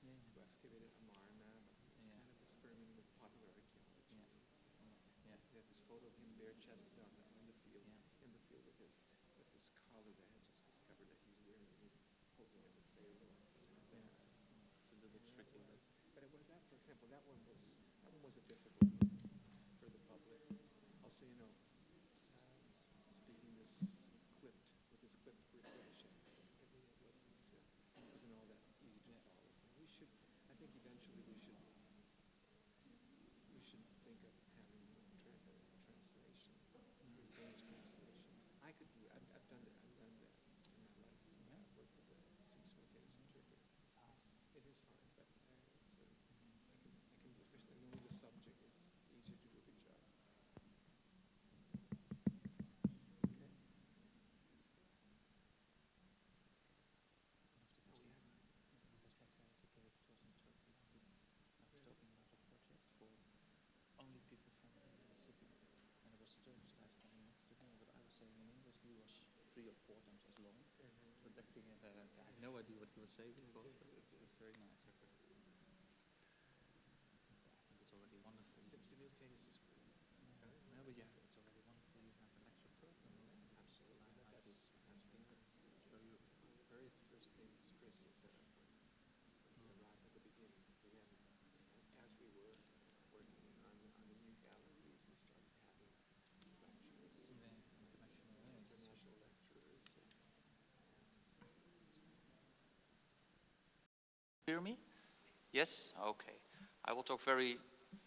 who excavated Amarna, but he was kind of experimenting with popular archaeology. They had this photo of him bare-chested in the field with this collar that I had just discovered that he's wearing, and he's posing as a pharaoh. It's a little tricky, but it was that, for example, that one was a difficult one for the public. Also, speaking this clipped quotations, it wasn't all that easy to follow. I think eventually we should think of having translation, simultaneous translation. I could do it. I've done that in my life. I've worked as a simultaneous interpreter. It is hard, but I can do, especially knowing the subject, it's easier to do a good job. Okay. only people from the city. And there was a Turkish guy standing next to me, what I was saying in English, he was 3 or 4 times as long, projecting it. I had no idea what he was saying, of course, but it was very nice. I think it's already wonderful. Simultaneous is great. No, but yeah, it's already wonderful. You have a lecture program, right? Absolutely. That's very, very first thing Chris had set up when he arrived at the beginning. We had, as we were working on the new galleries, we started having lectures, international lecturers. Hear me? Yes? Okay. I will talk very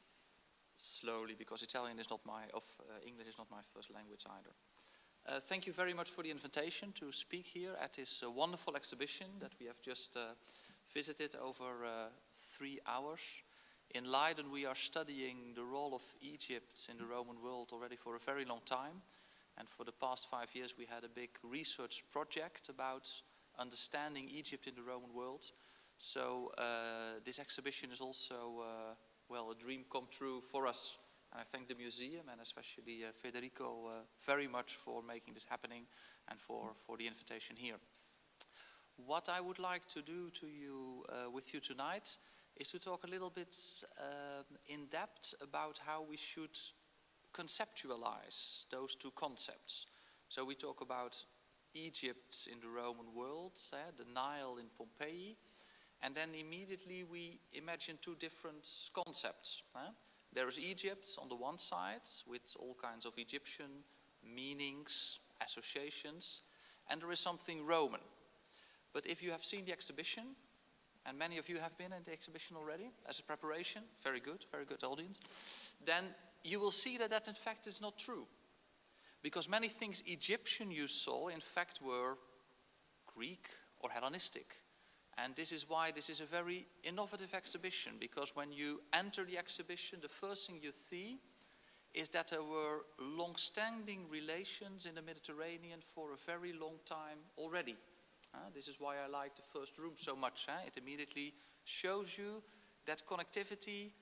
slowly because Italian is not English is not my first language either. Thank you very much for the invitation to speak here at this wonderful exhibition that we have just visited over 3 hours. In Leiden we are studying the role of Egypt in the Roman world already for a very long time. And for the past 5 years we had a big research project about understanding Egypt in the Roman world. So this exhibition is also, a dream come true for us. And I thank the museum and especially Federico very much for making this happening and for the invitation here. What I would like to do with you tonight is to talk a little bit in depth about how we should conceptualize those two concepts. So we talk about Egypt in the Roman world, the Nile in Pompeii, and then immediately we imagine 2 different concepts. There is Egypt on the one side with all kinds of Egyptian meanings, associations, and there is something Roman. But if you have seen the exhibition, and many of you have been in the exhibition already as a preparation, very good audience, then you will see that in fact is not true. Because many things Egyptian you saw in fact were Greek or Hellenistic. And this is why this is a very innovative exhibition, because when you enter the exhibition, the first thing you see is that there were long-standing relations in the Mediterranean for a very long time already. This is why I like the first room so much. It immediately shows you that connectivity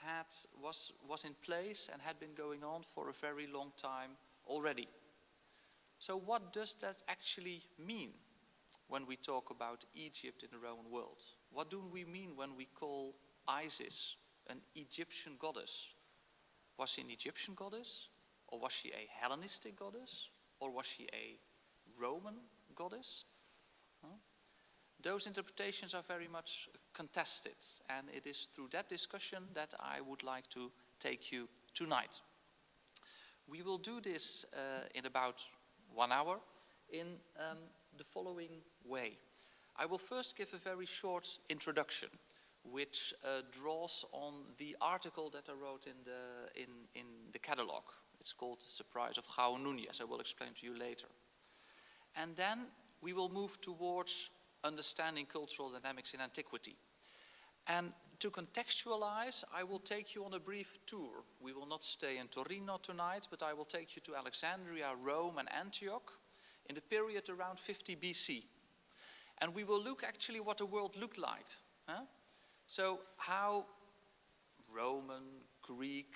was in place and had been going on for a very long time already. So what does that actually mean when we talk about Egypt in the Roman world? What do we mean when we call Isis an Egyptian goddess? Was she an Egyptian goddess? Or was she a Hellenistic goddess? Or was she a Roman goddess? Those interpretations are very much contested, and it is through that discussion that I would like to take you tonight. We will do this in about 1 hour in the following way. I will first give a very short introduction, which draws on the article that I wrote in the catalog. It's called The Surprise of João Núñez. I will explain to you later. And then we will move towards understanding cultural dynamics in antiquity. And to contextualize, I will take you on a brief tour. We will not stay in Torino tonight, but I will take you to Alexandria, Rome, and Antioch in the period around 50 BC. And we will look actually what the world looked like. So how Roman, Greek,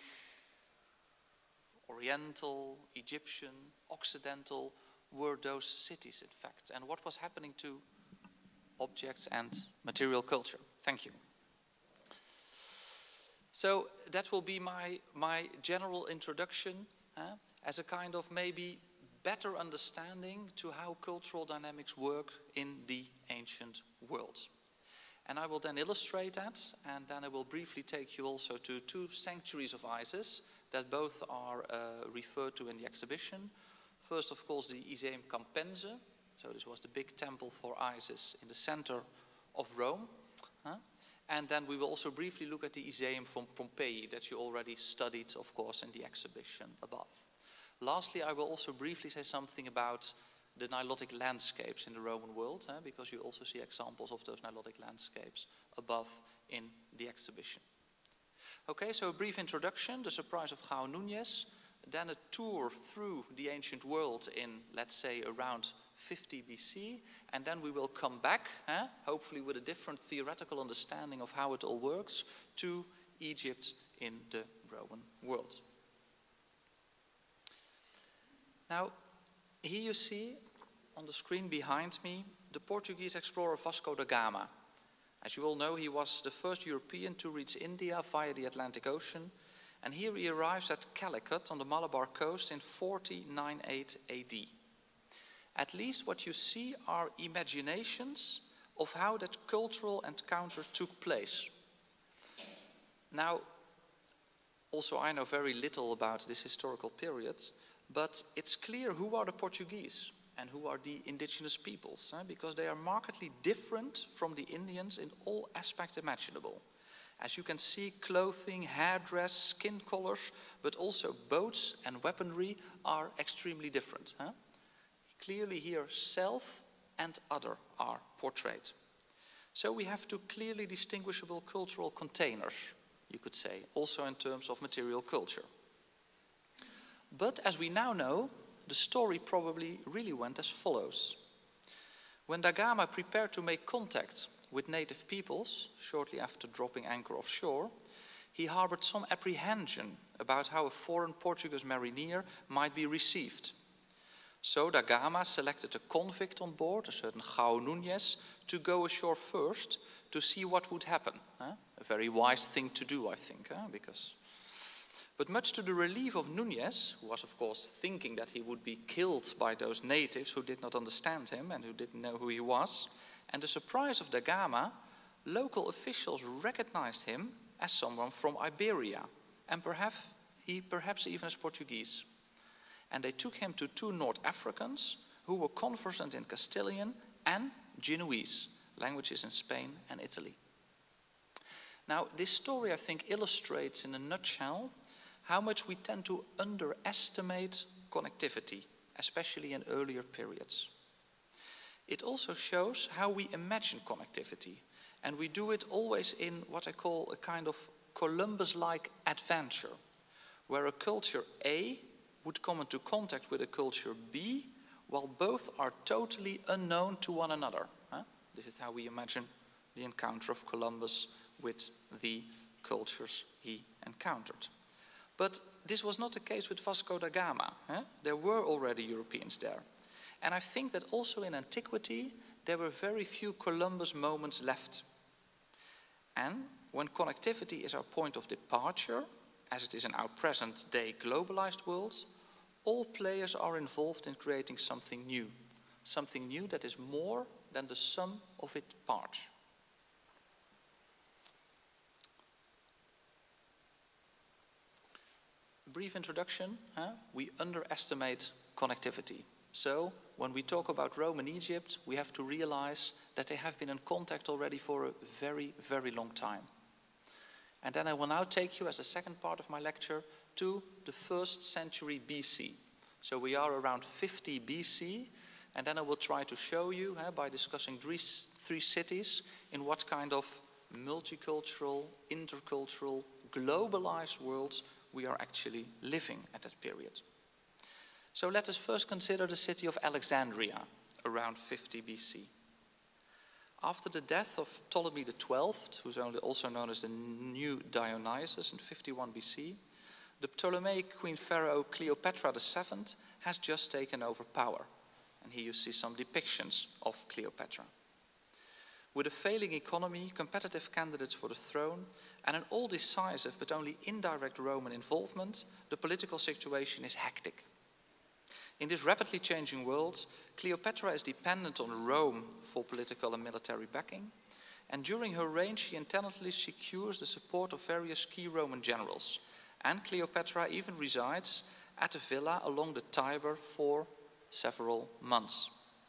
Oriental, Egyptian, Occidental were those cities, in fact, and what was happening to objects and material culture. Thank you. So that will be my general introduction as a kind of maybe better understanding to how cultural dynamics work in the ancient world. And I will then illustrate that, and then I will briefly take you also to two sanctuaries of Isis that both are referred to in the exhibition. First, of course, the Iseum Campense. So this was the big temple for Isis in the center of Rome. And then we will also briefly look at the Iseum from Pompeii that you already studied, of course, in the exhibition above. Lastly, I will also briefly say something about the Nilotic landscapes in the Roman world, because you also see examples of those Nilotic landscapes above in the exhibition. Okay, so a brief introduction, the surprise of João Núñez, then a tour through the ancient world in, let's say, around 50 BC, and then we will come back, hopefully with a different theoretical understanding of how it all works, to Egypt in the Roman world. Now, here you see on the screen behind me the Portuguese explorer Vasco da Gama. As you all know, he was the first European to reach India via the Atlantic Ocean, and here he arrives at Calicut on the Malabar coast in 1498 AD. At least what you see are imaginations of how that cultural encounter took place. Now, also I know very little about this historical period, but it's clear who are the Portuguese and who are the indigenous peoples, because they are markedly different from the Indians in all aspects imaginable. As you can see, clothing, hairdress, skin colors, but also boats and weaponry are extremely different. Clearly here, self and other are portrayed. So we have two clearly distinguishable cultural containers, you could say, also in terms of material culture. But as we now know, the story probably really went as follows. When Da Gama prepared to make contact with native peoples, shortly after dropping anchor offshore, he harbored some apprehension about how a foreign Portuguese mariner might be received. So Da Gama selected a convict on board, a certain João Núñez, to go ashore first to see what would happen. A very wise thing to do, I think, But much to the relief of Núñez, who was of course thinking that he would be killed by those natives who did not understand him and who didn't know who he was, and the surprise of Da Gama, local officials recognized him as someone from Iberia, and perhaps even as Portuguese. And they took him to two North Africans who were conversant in Castilian and Genoese, languages in Spain and Italy. Now, this story, I think, illustrates in a nutshell how much we tend to underestimate connectivity, especially in earlier periods. It also shows how we imagine connectivity, and we do it always in what I call a kind of Columbus-like adventure, where a culture A would come into contact with a culture B, while both are totally unknown to one another. This is how we imagine the encounter of Columbus with the cultures he encountered. But this was not the case with Vasco da Gama. There were already Europeans there. And I think that also in antiquity, there were very few Columbus moments left. And when connectivity is our point of departure, as it is in our present-day globalized world, all players are involved in creating something new that is more than the sum of its parts. Brief introduction, we underestimate connectivity. So when we talk about Rome and Egypt, we have to realize that they have been in contact already for a very, very long time. And then I will now take you as the second part of my lecture to the 1st century BC. So we are around 50 BC, and then I will try to show you, by discussing three cities, in what kind of multicultural, intercultural, globalized worlds we are actually living at that period. So let us first consider the city of Alexandria, around 50 BC. After the death of Ptolemy XII, who's also known as the New Dionysus in 51 BC, the Ptolemaic Queen Pharaoh Cleopatra VII has just taken over power. And here you see some depictions of Cleopatra. With a failing economy, competitive candidates for the throne, and an all decisive but only indirect Roman involvement, the political situation is hectic. In this rapidly changing world, Cleopatra is dependent on Rome for political and military backing, and during her reign she intently secures the support of various key Roman generals, and Cleopatra even resides at a villa along the Tiber for several months.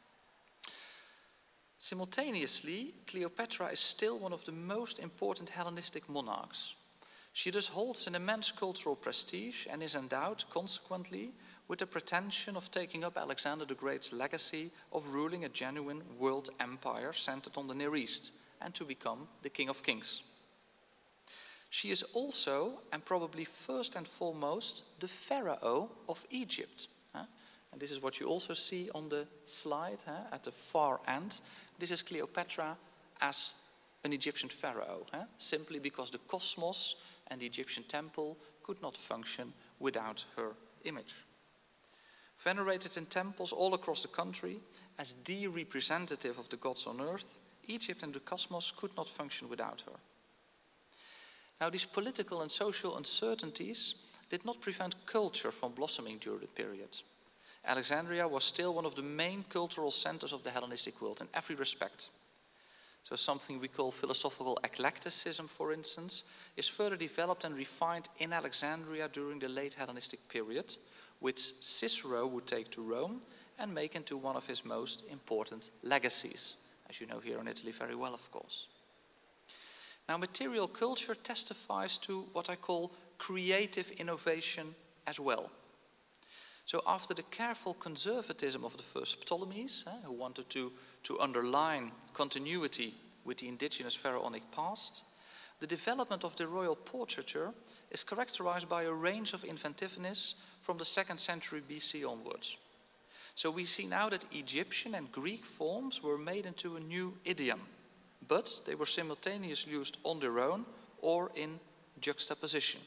Simultaneously, Cleopatra is still one of the most important Hellenistic monarchs. She thus holds an immense cultural prestige and is endowed, consequently, with the pretension of taking up Alexander the Great's legacy of ruling a genuine world empire centered on the Near East and to become the King of Kings. She is also, and probably first and foremost, the Pharaoh of Egypt. And this is what you also see on the slide at the far end. This is Cleopatra as an Egyptian pharaoh, simply because the cosmos and the Egyptian temple could not function without her image. Venerated in temples all across the country as the representative of the gods on earth, Egypt and the cosmos could not function without her. Now, these political and social uncertainties did not prevent culture from blossoming during the period. Alexandria was still one of the main cultural centers of the Hellenistic world in every respect. So something we call philosophical eclecticism, for instance, is further developed and refined in Alexandria during the late Hellenistic period, which Cicero would take to Rome and make into one of his most important legacies, as you know here in Italy very well, of course. Now, material culture testifies to what I call creative innovation as well. So after the careful conservatism of the first Ptolemies, who wanted to underline continuity with the indigenous pharaonic past, the development of the royal portraiture is characterized by a range of inventiveness from the 2nd century BC onwards. So we see now that Egyptian and Greek forms were made into a new idiom, but they were simultaneously used on their own or in juxtaposition.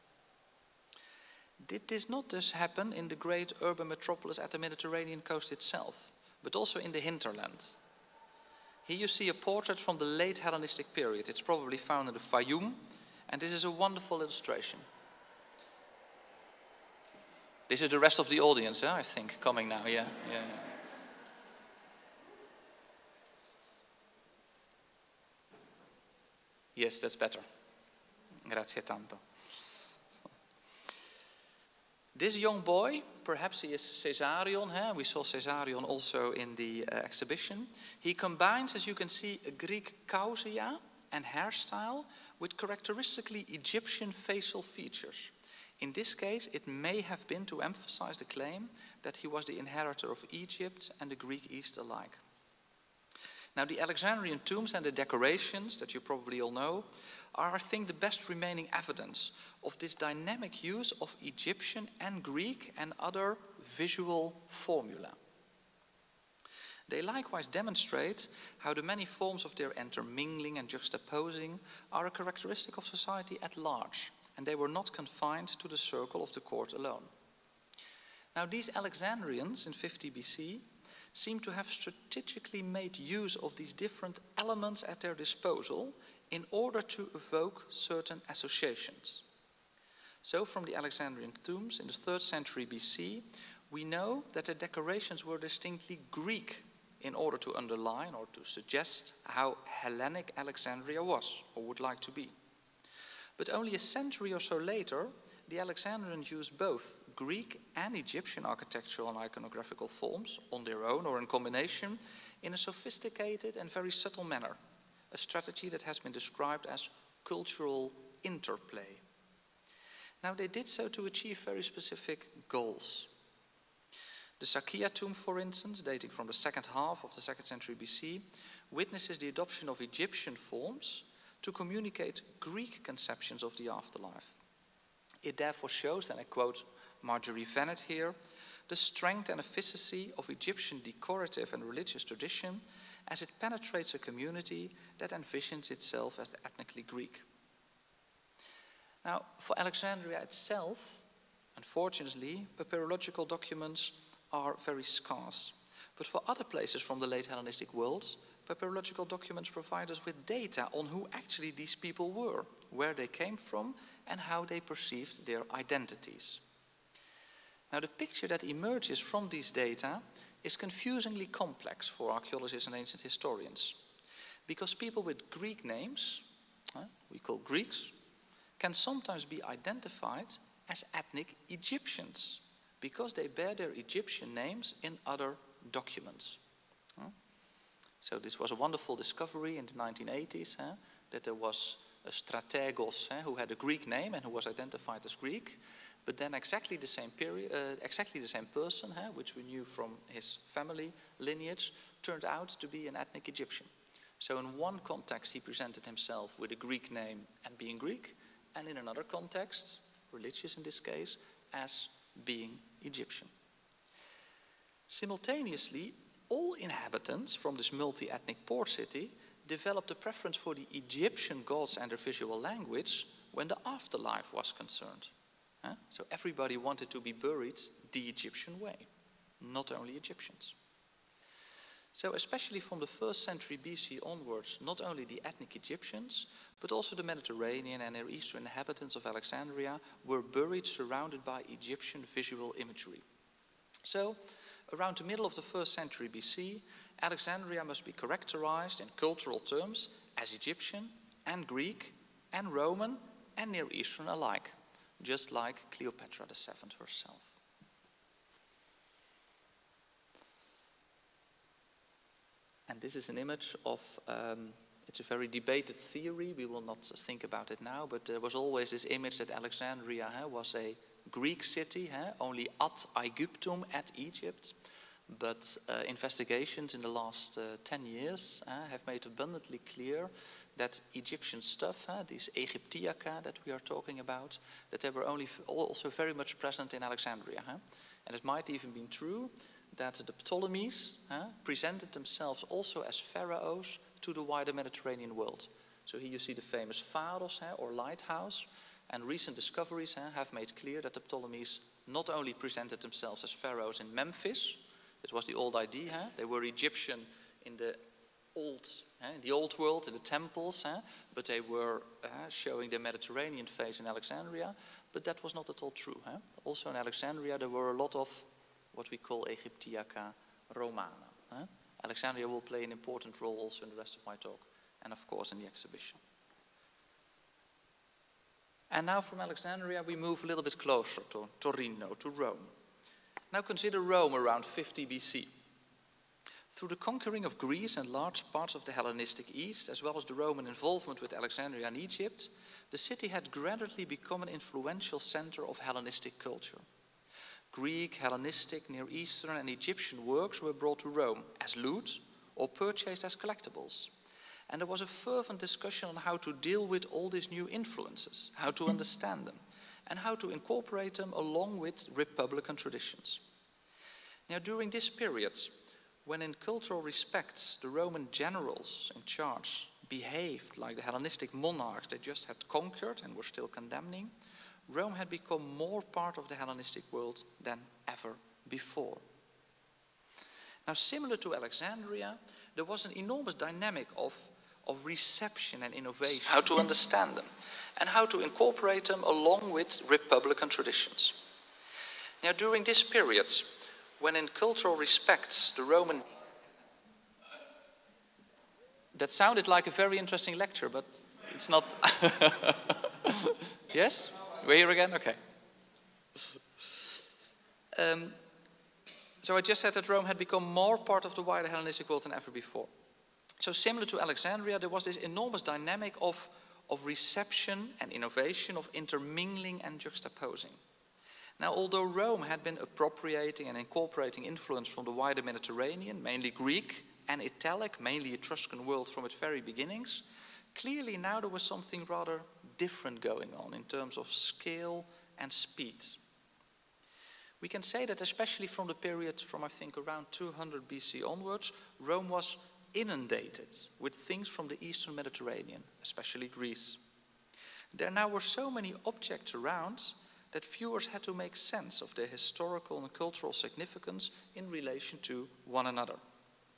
Did this not thus happen in the great urban metropolis at the Mediterranean coast itself, but also in the hinterland? Here you see a portrait from the late Hellenistic period. It's probably found in the Fayum, and this is a wonderful illustration. This is the rest of the audience, I think, coming now, yeah. Yes, that's better. Grazie tanto. This young boy, perhaps he is Caesarion, we saw Caesarion also in the exhibition. He combines, as you can see, a Greek causia and hairstyle with characteristically Egyptian facial features. In this case, it may have been to emphasize the claim that he was the inheritor of Egypt and the Greek East alike. Now, the Alexandrian tombs and the decorations that you probably all know are, I think, the best remaining evidence of this dynamic use of Egyptian and Greek and other visual formula. They likewise demonstrate how the many forms of their intermingling and juxtaposing are a characteristic of society at large, and they were not confined to the circle of the court alone. Now, these Alexandrians in 50 BC seem to have strategically made use of these different elements at their disposal in order to evoke certain associations. So from the Alexandrian tombs in the 3rd century BC, we know that the decorations were distinctly Greek in order to underline or to suggest how Hellenic Alexandria was or would like to be. But only a century or so later, the Alexandrians used both Greek and Egyptian architectural and iconographical forms on their own or in combination in a sophisticated and very subtle manner, a strategy that has been described as cultural interplay. Now, they did so to achieve very specific goals. The Sakia tomb, for instance, dating from the 2nd half of the 2nd century BC, witnesses the adoption of Egyptian forms to communicate Greek conceptions of the afterlife. It therefore shows, and I quote Marjorie Vennett here, the strength and efficacy of Egyptian decorative and religious tradition as it penetrates a community that envisions itself as ethnically Greek. Now, for Alexandria itself, unfortunately, papyrological documents are very scarce. But for other places from the late Hellenistic world, papyrological documents provide us with data on who actually these people were, where they came from, and how they perceived their identities. Now, the picture that emerges from these data is confusingly complex for archaeologists and ancient historians, because people with Greek names, we call Greeks, can sometimes be identified as ethnic Egyptians, because they bear their Egyptian names in other documents. So this was a wonderful discovery in the 1980s, that there was a strategos who had a Greek name and who was identified as Greek, but then exactly the same person, which we knew from his family lineage, turned out to be an ethnic Egyptian. So in one context he presented himself with a Greek name and being Greek, and in another context, religious in this case, as being Egyptian. Simultaneously, all inhabitants from this multi-ethnic port city developed a preference for the Egyptian gods and their visual language when the afterlife was concerned. So everybody wanted to be buried the Egyptian way, not only Egyptians. So especially from the 1st century BC onwards, not only the ethnic Egyptians, but also the Mediterranean and Near Eastern inhabitants of Alexandria were buried surrounded by Egyptian visual imagery. So, around the middle of the 1st century BC, Alexandria must be characterized in cultural terms as Egyptian and Greek and Roman and Near Eastern alike, just like Cleopatra VII herself. And this is an image of, it's a very debated theory, we will not think about it now, but there was always this image that Alexandria was a Greek city, only at Aegyptum, at Egypt. But investigations in the last 10 years have made abundantly clear that Egyptian stuff, these Aegyptiaca that we are talking about, that they were also very much present in Alexandria. And it might even be true that the Ptolemies presented themselves also as pharaohs to the wider Mediterranean world. So here you see the famous Pharos or lighthouse, and recent discoveries have made clear that the Ptolemies not only presented themselves as pharaohs in Memphis, it was the old idea, they were Egyptian in the old world, in the temples, but they were showing their Mediterranean face in Alexandria, but that was not at all true. Also in Alexandria there were a lot of what we call Aegyptiaca Romana. Alexandria will play an important role also in the rest of my talk, and of course in the exhibition. And now from Alexandria we move a little bit closer to Torino, to Rome. Now consider Rome around 50 BC. Through the conquering of Greece and large parts of the Hellenistic East, as well as the Roman involvement with Alexandria and Egypt, the city had gradually become an influential center of Hellenistic culture. Greek, Hellenistic, Near Eastern and Egyptian works were brought to Rome as loot or purchased as collectibles. And there was a fervent discussion on how to deal with all these new influences, how to understand them, and how to incorporate them along with Republican traditions. Now, during this period, when in cultural respects the Roman generals in charge behaved like the Hellenistic monarchs they just had conquered and were still condemning, Rome had become more part of the Hellenistic world than ever before. Now, similar to Alexandria, there was an enormous dynamic of reception and innovation, how to understand them, and how to incorporate them along with Republican traditions. Now, during this period, when in cultural respects the Roman... That sounded like a very interesting lecture, but it's not... Yes? We're here again? Okay. So I just said that Rome had become more part of the wider Hellenistic world than ever before. So similar to Alexandria, there was this enormous dynamic of reception and innovation, of intermingling and juxtaposing. Now, although Rome had been appropriating and incorporating influence from the wider Mediterranean, mainly Greek, and Italic, mainly Etruscan world from its very beginnings, clearly now there was something rather different going on in terms of scale and speed. We can say that especially from the period from I think around 200 BC onwards, Rome was inundated with things from the Eastern Mediterranean, especially Greece. There now were so many objects around that viewers had to make sense of their historical and cultural significance in relation to one another.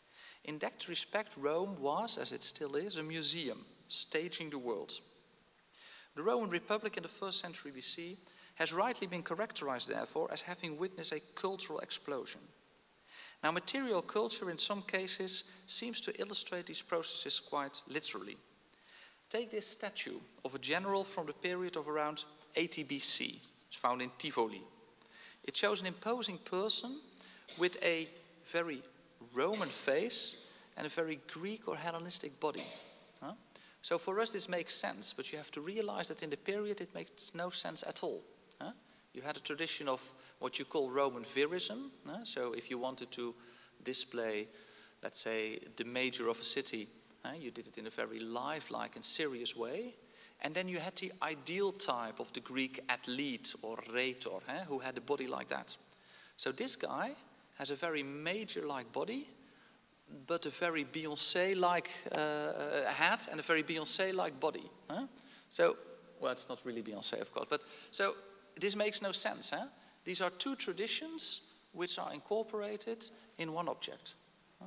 In that respect, Rome was, as it still is, a museum, staging the world. The Roman Republic in the 1st century BC has rightly been characterized, therefore, as having witnessed a cultural explosion. Now, material culture in some cases seems to illustrate these processes quite literally. Take this statue of a general from the period of around 80 BC. It's found in Tivoli. It shows an imposing person with a very Roman face and a very Greek or Hellenistic body. So for us this makes sense, but you have to realize that in the period it makes no sense at all. You had a tradition of what you call Roman virism. So if you wanted to display, let's say, the mayor of a city, you did it in a very lifelike and serious way. And then you had the ideal type of the Greek athlete or rhetor, who had a body like that. So this guy has a very major-like body, but a very Beyoncé-like hat and a very Beyoncé-like body. So, well, it's not really Beyoncé, of course, but so this makes no sense. These are two traditions which are incorporated in one object.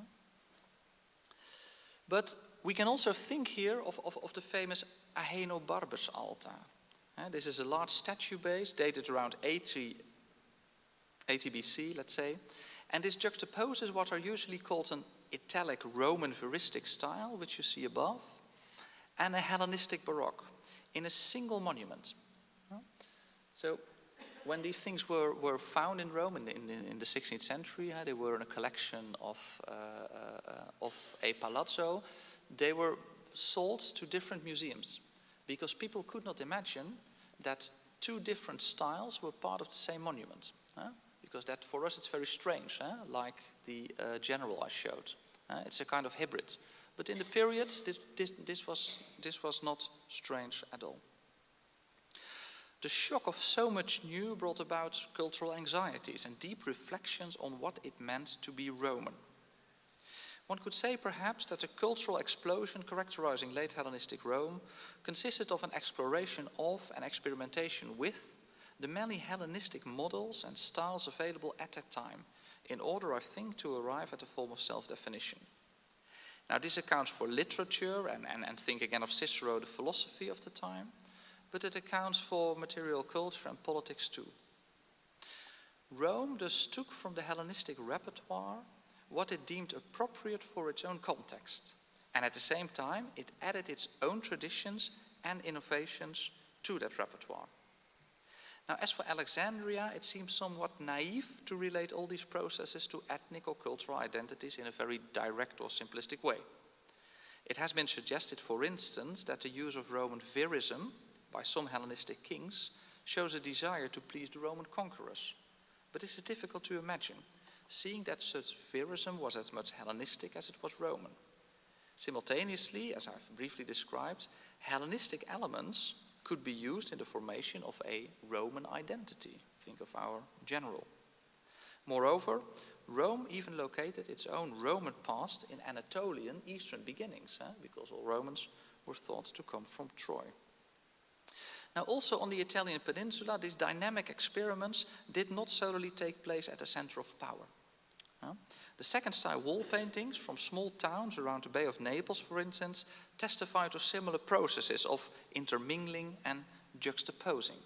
But we can also think here of the famous Ahenobarbus altar. This is a large statue base dated around 80 BC, let's say, and this juxtaposes what are usually called an Italic Roman veristic style, which you see above, and a Hellenistic Baroque in a single monument. So when these things were found in Rome in the 16th century, they were in a collection of a palazzo. They were sold to different museums because people could not imagine that two different styles were part of the same monument. Because that, for us, it's very strange, like the general I showed. It's a kind of hybrid. But in the period, this was not strange at all. The shock of so much new brought about cultural anxieties and deep reflections on what it meant to be Roman. One could say, perhaps, that the cultural explosion characterizing late Hellenistic Rome consisted of an exploration of and experimentation with the many Hellenistic models and styles available at that time, in order, I think, to arrive at a form of self-definition. Now, this accounts for literature, and think again of Cicero, the philosophy of the time, but it accounts for material culture and politics too. Rome thus took from the Hellenistic repertoire what it deemed appropriate for its own context, and at the same time, it added its own traditions and innovations to that repertoire. Now, as for Alexandria, it seems somewhat naive to relate all these processes to ethnic or cultural identities in a very direct or simplistic way. It has been suggested, for instance, that the use of Roman virism by some Hellenistic kings shows a desire to please the Roman conquerors. But this is difficult to imagine, seeing that such virism was as much Hellenistic as it was Roman. Simultaneously, as I've briefly described, Hellenistic elements could be used in the formation of a Roman identity. Think of our general. Moreover, Rome even located its own Roman past in Anatolian eastern beginnings, because all Romans were thought to come from Troy. Now, also on the Italian peninsula, these dynamic experiments did not solely take place at the center of power. The second-style wall paintings from small towns around the Bay of Naples, for instance, testify to similar processes of intermingling and juxtaposing.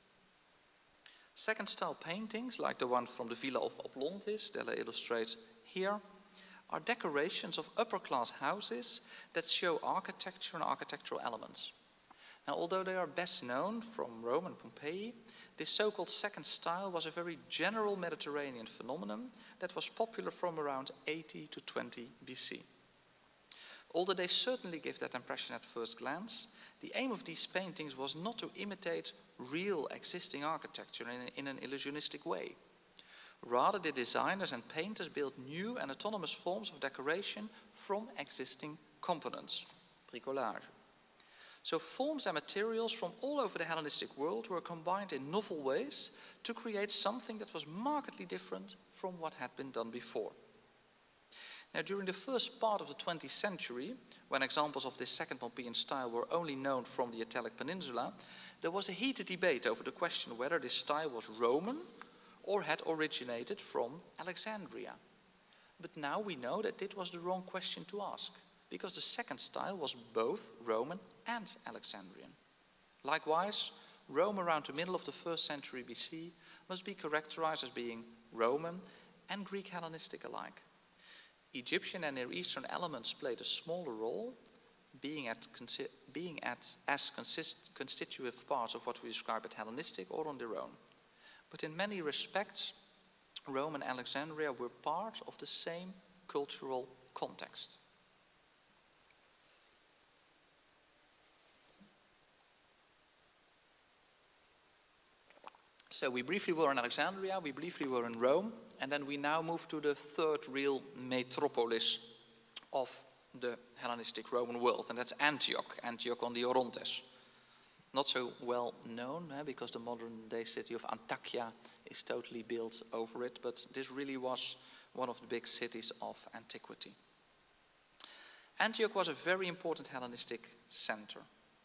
Second-style paintings, like the one from the Villa of Oplontis, Della illustrates here, are decorations of upper-class houses that show architecture and architectural elements. Now, although they are best known from Rome and Pompeii, this so-called second style was a very general Mediterranean phenomenon that was popular from around 80 to 20 BC. Although they certainly give that impression at first glance, the aim of these paintings was not to imitate real existing architecture in an illusionistic way. Rather, the designers and painters built new and autonomous forms of decoration from existing components, bricolage. So forms and materials from all over the Hellenistic world were combined in novel ways to create something that was markedly different from what had been done before. Now, during the first part of the 20th century, when examples of this second Pompeian style were only known from the Italic Peninsula, there was a heated debate over the question whether this style was Roman or had originated from Alexandria. But now we know that it was the wrong question to ask, because the second style was both Roman and Alexandrian. Likewise, Rome around the middle of the 1st century BC must be characterized as being Roman and Greek Hellenistic alike. Egyptian and Near Eastern elements played a smaller role, being as constitutive parts of what we describe as Hellenistic or on their own. But in many respects, Rome and Alexandria were part of the same cultural context. So we briefly were in Alexandria, we briefly were in Rome, and then we now move to the third real metropolis of the Hellenistic Roman world, and that's Antioch, Antioch on the Orontes. Not so well known, because the modern day city of Antakya is totally built over it, but this really was one of the big cities of antiquity. Antioch was a very important Hellenistic center.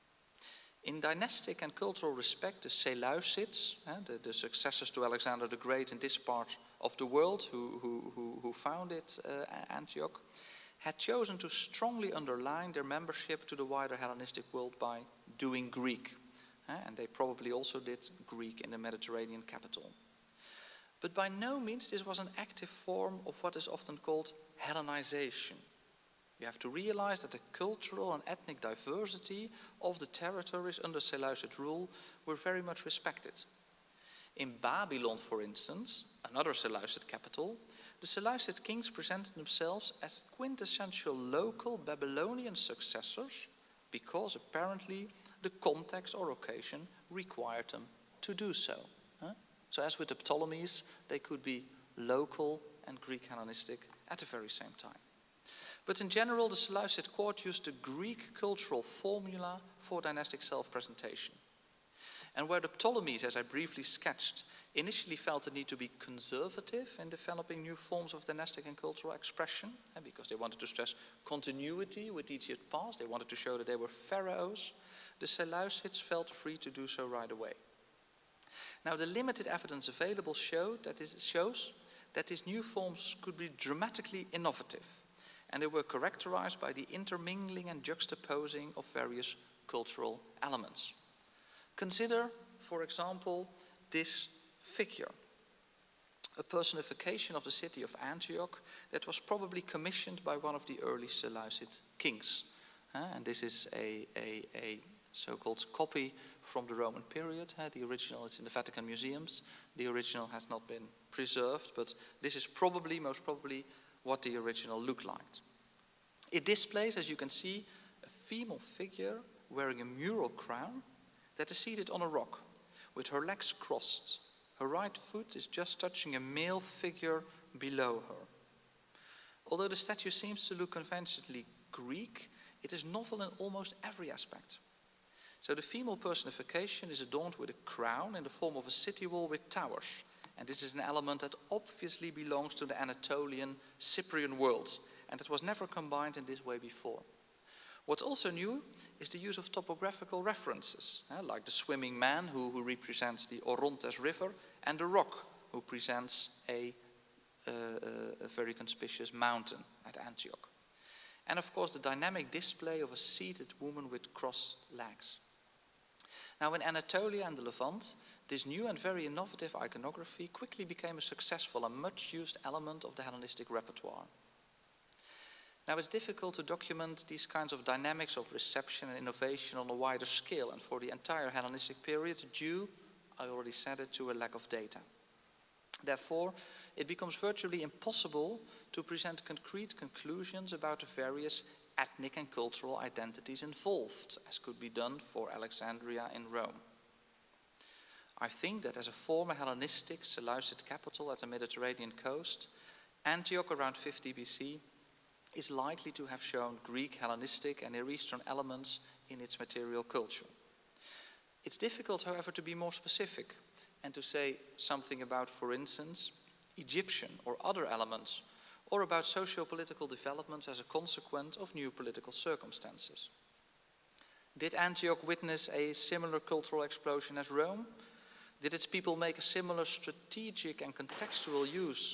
In dynastic and cultural respect, the Seleucids, the successors to Alexander the Great in this part of the world who founded Antioch, had chosen to strongly underline their membership to the wider Hellenistic world by doing Greek. And they probably also did Greek in the Mediterranean capital. But by no means this was an active form of what is often called Hellenization. You have to realize that the cultural and ethnic diversity of the territories under Seleucid rule were very much respected. In Babylon, for instance, another Seleucid capital, the Seleucid kings presented themselves as quintessential local Babylonian successors because apparently the context or occasion required them to do so. So as with the Ptolemies, they could be local and Greek Hellenistic at the very same time. But in general, the Seleucid court used the Greek cultural formula for dynastic self-presentation. And where the Ptolemies, as I briefly sketched, initially felt the need to be conservative in developing new forms of dynastic and cultural expression, because they wanted to stress continuity with Egypt's past, they wanted to show that they were pharaohs, the Seleucids felt free to do so right away. Now, the limited evidence available shows that these new forms could be dramatically innovative, and they were characterized by the intermingling and juxtaposing of various cultural elements. Consider, for example, this figure, a personification of the city of Antioch that was probably commissioned by one of the early Seleucid kings. And this is a so-called copy from the Roman period. The original is in the Vatican museums. The original has not been preserved, but this is probably, most probably, what the original looked like. It displays, as you can see, a female figure wearing a mural crown that is seated on a rock, with her legs crossed. Her right foot is just touching a male figure below her. Although the statue seems to look conventionally Greek, it is novel in almost every aspect. So the female personification is adorned with a crown in the form of a city wall with towers. And this is an element that obviously belongs to the Anatolian Cyprian world, and it was never combined in this way before. What's also new is the use of topographical references, like the swimming man who represents the Orontes River, and the rock who presents a very conspicuous mountain at Antioch. And of course the dynamic display of a seated woman with crossed legs. Now in Anatolia and the Levant, this new and very innovative iconography quickly became a successful and much used element of the Hellenistic repertoire. Now it's difficult to document these kinds of dynamics of reception and innovation on a wider scale, and for the entire Hellenistic period due, I already said it, to a lack of data. Therefore, it becomes virtually impossible to present concrete conclusions about the various ethnic and cultural identities involved, as could be done for Alexandria in Rome. I think that as a former Hellenistic Seleucid capital at the Mediterranean coast, Antioch around 50 BC is likely to have shown Greek, Hellenistic and Near Eastern elements in its material culture. It's difficult, however, to be more specific and to say something about, for instance, Egyptian or other elements, or about socio-political developments as a consequence of new political circumstances. Did Antioch witness a similar cultural explosion as Rome? Did its people make a similar strategic and contextual use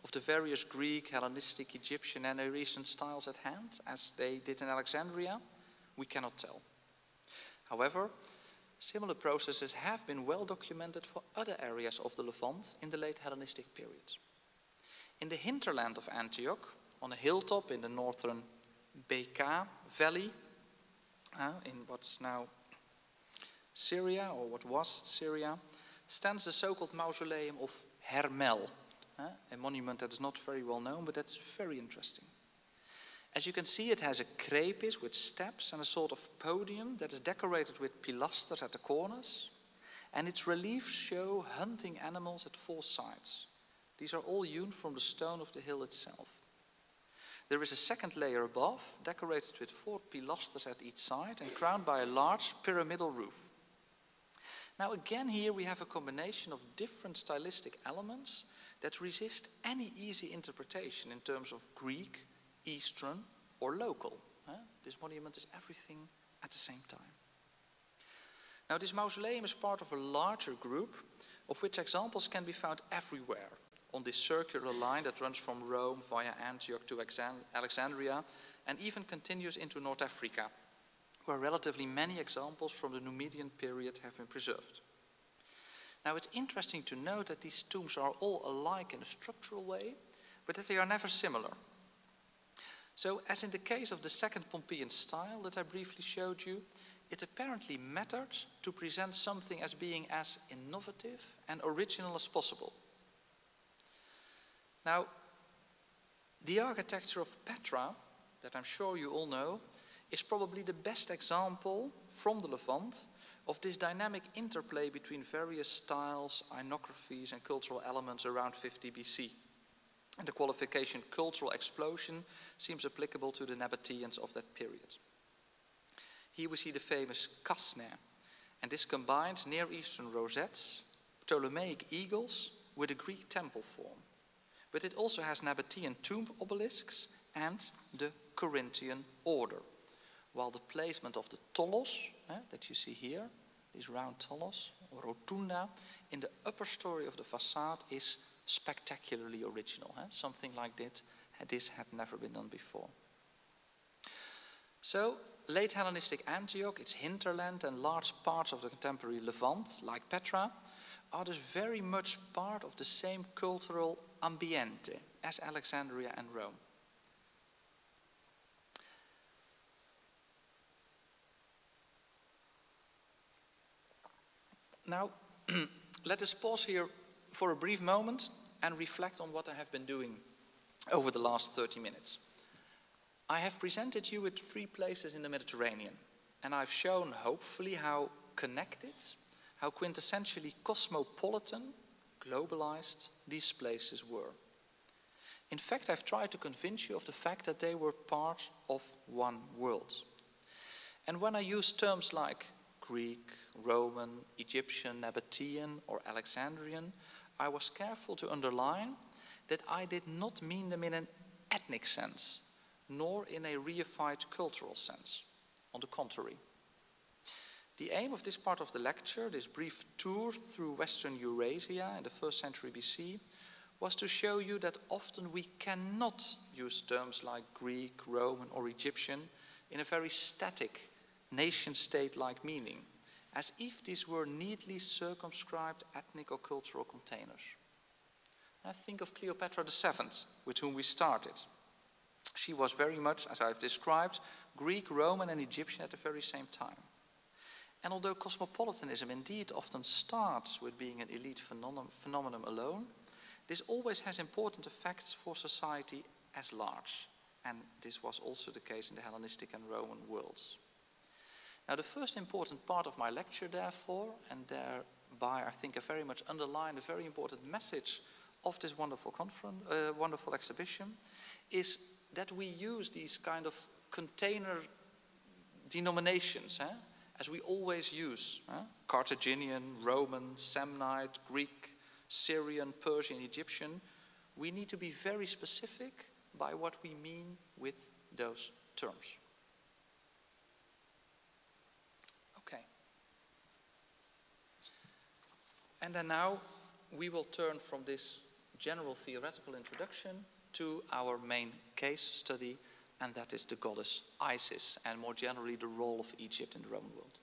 of the various Greek, Hellenistic, Egyptian and Eurasian styles at hand, as they did in Alexandria? We cannot tell. However, similar processes have been well documented for other areas of the Levant in the late Hellenistic period. In the hinterland of Antioch, on a hilltop in the northern Bekaa Valley, in what's now Syria, or what was Syria, stands the so-called mausoleum of Hermel, a monument that is not very well known, but that's very interesting. As you can see, it has a crepis with steps and a sort of podium that is decorated with pilasters at the corners, and its reliefs show hunting animals at 4 sides. These are all hewn from the stone of the hill itself. There is a second layer above, decorated with 4 pilasters at each side and crowned by a large pyramidal roof. Now again, here we have a combination of different stylistic elements that resist any easy interpretation in terms of Greek, Eastern, or local. This monument is everything at the same time. Now this mausoleum is part of a larger group, of which examples can be found everywhere on this circular line that runs from Rome via Antioch to Alexandria and even continues into North Africa, where relatively many examples from the Numidian period have been preserved. Now it's interesting to note that these tombs are all alike in a structural way, but that they are never similar. So, as in the case of the second Pompeian style that I briefly showed you, it apparently mattered to present something as being as innovative and original as possible. Now, the architecture of Petra, that I'm sure you all know, is probably the best example from the Levant of this dynamic interplay between various styles, iconographies and cultural elements around 50 BC. And the qualification cultural explosion seems applicable to the Nabateans of that period. Here we see the famous Kasne, and this combines Near Eastern rosettes, Ptolemaic eagles with a Greek temple form. But it also has Nabatean tomb obelisks and the Corinthian order, while the placement of the tolos, that you see here, these round tolos, or rotunda, in the upper story of the facade is spectacularly original. Something like this had never been done before. So, late Hellenistic Antioch, its hinterland and large parts of the contemporary Levant, like Petra, are thus very much part of the same cultural ambiente as Alexandria and Rome. Now, let us pause here for a brief moment and reflect on what I have been doing over the last 30 minutes. I have presented you with 3 places in the Mediterranean, and I've shown, hopefully, how connected, how quintessentially cosmopolitan, globalized these places were. In fact, I've tried to convince you of the fact that they were part of one world. And when I use terms like Greek, Roman, Egyptian, Nabatean, or Alexandrian, I was careful to underline that I did not mean them in an ethnic sense, nor in a reified cultural sense. On the contrary. The aim of this part of the lecture, this brief tour through Western Eurasia in the 1st century BC, was to show you that often we cannot use terms like Greek, Roman, or Egyptian in a very static, nation-state-like meaning, as if these were neatly circumscribed ethnic or cultural containers. I think of Cleopatra VII, with whom we started. She was very much, as I've described, Greek, Roman, and Egyptian at the very same time. And although cosmopolitanism indeed often starts with being an elite phenomenon alone, this always has important effects for society as large. And this was also the case in the Hellenistic and Roman worlds. Now, the first important part of my lecture, therefore, and thereby I think I very much underline a very important message of this wonderful wonderful exhibition, is that we use these kind of container denominations, as we always use, Carthaginian, Roman, Samnite, Greek, Syrian, Persian, Egyptian. We need to be very specific by what we mean with those terms. Okay. And then now we will turn from this general theoretical introduction to our main case study, and that is the goddess Isis, and more generally the role of Egypt in the Roman world.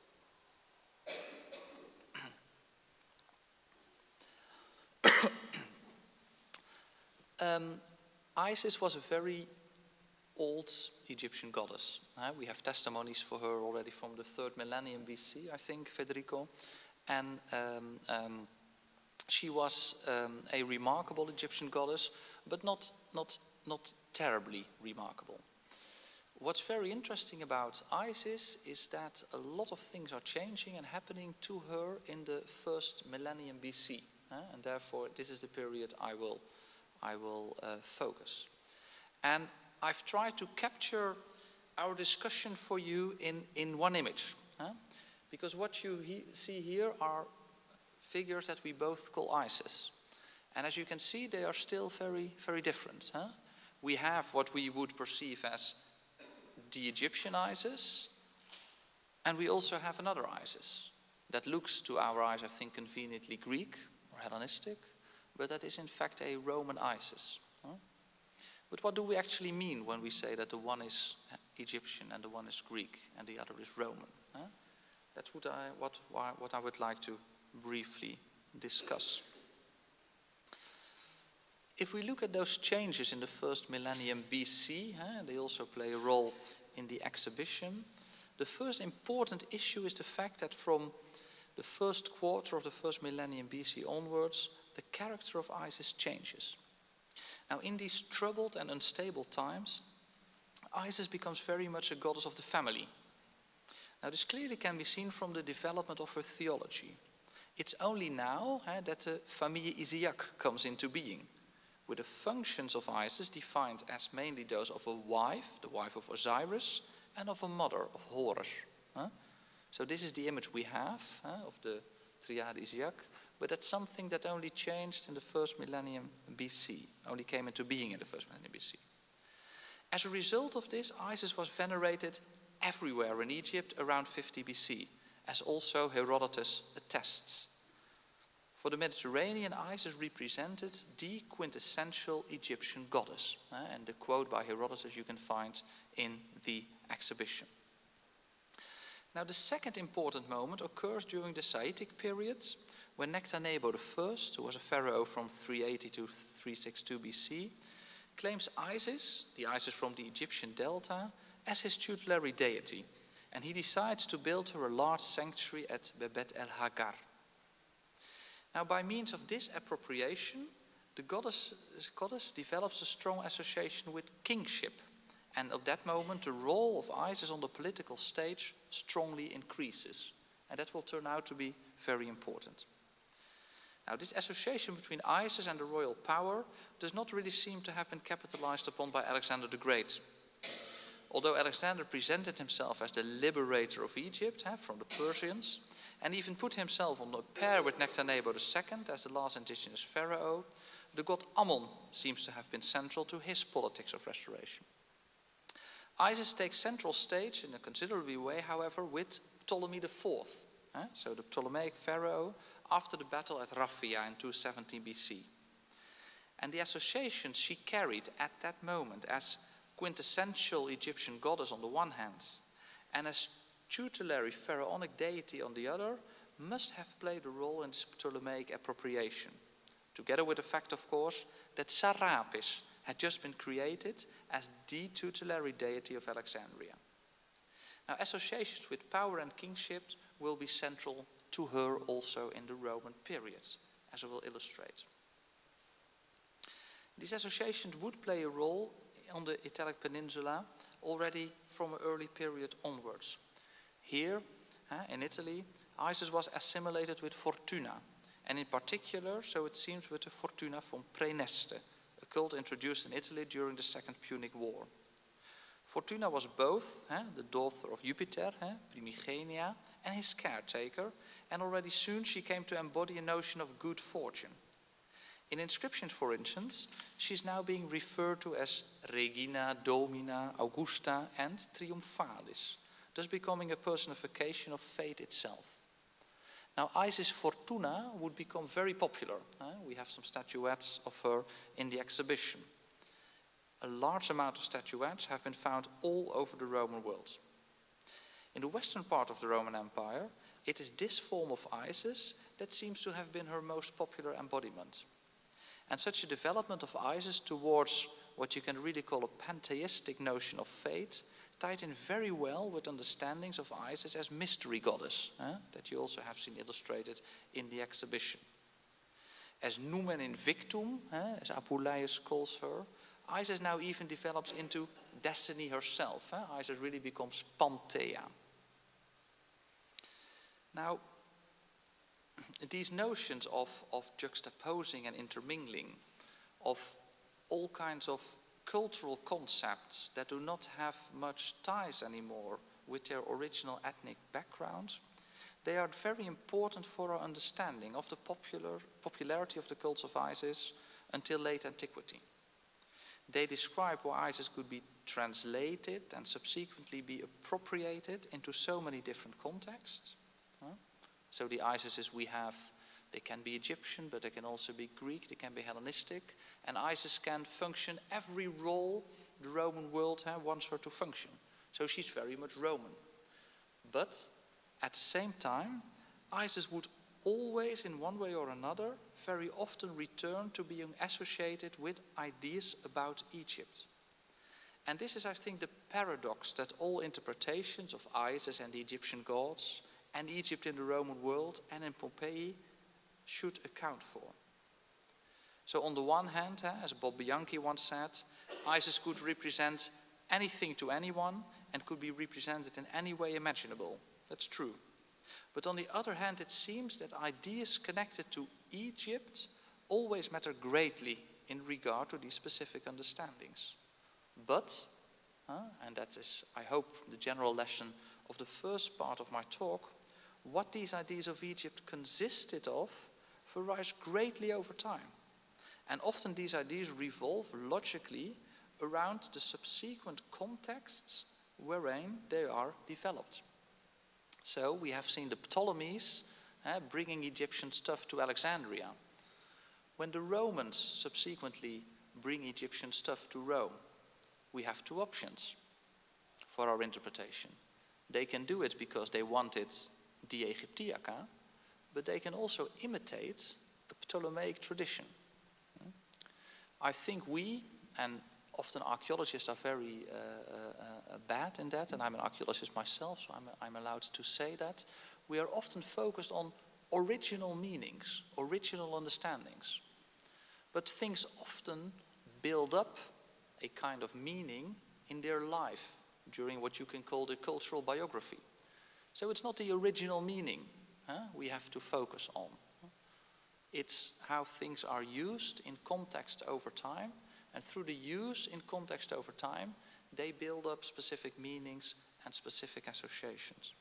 Isis was a very old Egyptian goddess. We have testimonies for her already from the 3rd millennium BC, I think, Federico. And she was a remarkable Egyptian goddess, but not terribly remarkable. What's very interesting about Isis is that a lot of things are changing and happening to her in the 1st millennium BC. And therefore, this is the period I will focus. And I've tried to capture our discussion for you in one image. Because what you see here are figures that we both call Isis. And as you can see, they are still very, very different. We have what we would perceive as the Egyptian Isis, and we also have another Isis that looks to our eyes, I think, conveniently Greek or Hellenistic, but that is in fact a Roman Isis. But what do we actually mean when we say that the one is Egyptian and the one is Greek and the other is Roman? That's what I would like to briefly discuss. If we look at those changes in the 1st millennium BC, they also play a role in the exhibition. The first important issue is the fact that from the 1st quarter of the 1st millennium BC onwards, the character of Isis changes. Now, in these troubled and unstable times, Isis becomes very much a goddess of the family. Now, this clearly can be seen from the development of her theology. It's only now that the Familie Isiaque comes into being, with the functions of Isis defined as mainly those of a wife, the wife of Osiris, and of a mother, of Horus. So this is the image we have of the Triad Isiaque, but that's something that only changed in the 1st millennium BC, only came into being in the 1st millennium BC. As a result of this, Isis was venerated everywhere in Egypt around 50 BC, as also Herodotus attests. For the Mediterranean, Isis represented the quintessential Egyptian goddess. And the quote by Herodotus you can find in the exhibition. Now, the second important moment occurs during the Saitic period, when Nectanebo I, who was a pharaoh from 380 to 362 BC, claims Isis, the Isis from the Egyptian Delta, as his tutelary deity. And he decides to build her a large sanctuary at Bebet el-Hagar. Now, by means of this appropriation, the goddess develops a strong association with kingship. And at that moment, the role of Isis on the political stage strongly increases. And that will turn out to be very important. Now, this association between Isis and the royal power does not really seem to have been capitalized upon by Alexander the Great. Although Alexander presented himself as the liberator of Egypt from the Persians, and even put himself on a pair with Nectanebo II as the last indigenous pharaoh, the god Ammon seems to have been central to his politics of restoration. Isis takes central stage in a considerable way, however, with Ptolemy IV, so the Ptolemaic pharaoh, after the battle at Raphia in 270 BC. And the associations she carried at that moment as quintessential Egyptian goddess on the one hand, and as tutelary pharaonic deity on the other, must have played a role in this Ptolemaic appropriation, together with the fact, of course, that Serapis had just been created as the tutelary deity of Alexandria. Now, associations with power and kingship will be central to her also in the Roman period, as I will illustrate. These associations would play a role on the Italic Peninsula already from an early period onwards. Here, in Italy, Isis was assimilated with Fortuna, and in particular, so it seems, with the Fortuna from Praeneste, a cult introduced in Italy during the Second Punic War. Fortuna was both the daughter of Jupiter, Primigenia, and his caretaker, and already soon she came to embody a notion of good fortune. In inscriptions, for instance, she's now being referred to as Regina, Domina, Augusta, and Triumphalis, thus becoming a personification of fate itself. Now, Isis Fortuna would become very popular. We have some statuettes of her in the exhibition. A large amount of statuettes have been found all over the Roman world. In the western part of the Roman Empire, it is this form of Isis that seems to have been her most popular embodiment. And such a development of Isis towards what you can really call a pantheistic notion of fate tied in very well with understandings of Isis as mystery goddess, that you also have seen illustrated in the exhibition. As Numen Invictum, as Apuleius calls her, Isis now even develops into destiny herself. Isis really becomes Panthea. Now, these notions of juxtaposing and intermingling, of all kinds of cultural concepts that do not have much ties anymore with their original ethnic background, they are very important for our understanding of the popularity of the cults of Isis until late antiquity. They describe how Isis could be translated and subsequently be appropriated into so many different contexts. So the Isises we have, they can be Egyptian, but they can also be Greek, they can be Hellenistic, and Isis can function every role the Roman world wants her to function. So she's very much Roman. But at the same time, Isis would always, in one way or another, very often return to being associated with ideas about Egypt. And this is, I think, the paradox that all interpretations of Isis and the Egyptian gods, and Egypt in the Roman world, and in Pompeii, should account for. So on the one hand, as Bob Bianchi once said, Isis could represent anything to anyone and could be represented in any way imaginable. That's true. But on the other hand, it seems that ideas connected to Egypt always matter greatly in regard to these specific understandings. But, and that is, I hope, the general lesson of the first part of my talk, what these ideas of Egypt consisted of varies greatly over time. And often these ideas revolve logically around the subsequent contexts wherein they are developed. So we have seen the Ptolemies bringing Egyptian stuff to Alexandria. When the Romans subsequently bring Egyptian stuff to Rome, we have two options for our interpretation. They can do it because they wanted the Aegyptiaca, but they can also imitate the Ptolemaic tradition. I think we, and often archaeologists are very bad in that, and I'm an archaeologist myself, so I'm allowed to say that. We are often focused on original meanings, original understandings. But things often build up a kind of meaning in their life during what you can call the cultural biography. So it's not the original meaning we have to focus on. It's how things are used in context over time, and through the use in context over time, they build up specific meanings and specific associations.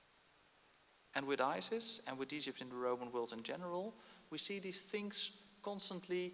And with Isis and with Egypt in the Roman world in general, we see these things constantly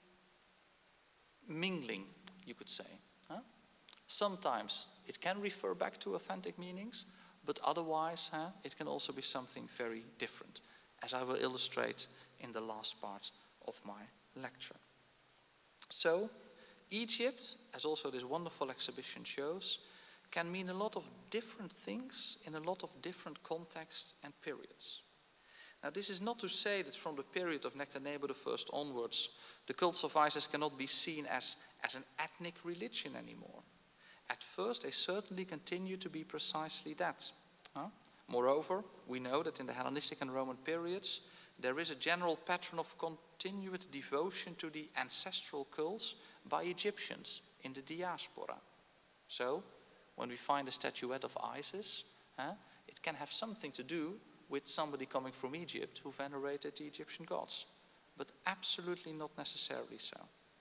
mingling, you could say. Sometimes it can refer back to authentic meanings, but otherwise it can also be something very different, as I will illustrate in the last part of my lecture. So, Egypt, as also this wonderful exhibition shows, can mean a lot of different things in a lot of different contexts and periods. Now, this is not to say that from the period of Nectanebo I onwards, the cults of Isis cannot be seen as an ethnic religion anymore. At first, they certainly continue to be precisely that. Moreover, we know that in the Hellenistic and Roman periods, there is a general pattern of continued devotion to the ancestral cults by Egyptians in the diaspora. So, when we find a statuette of Isis, it can have something to do with somebody coming from Egypt who venerated the Egyptian gods, but absolutely not necessarily so.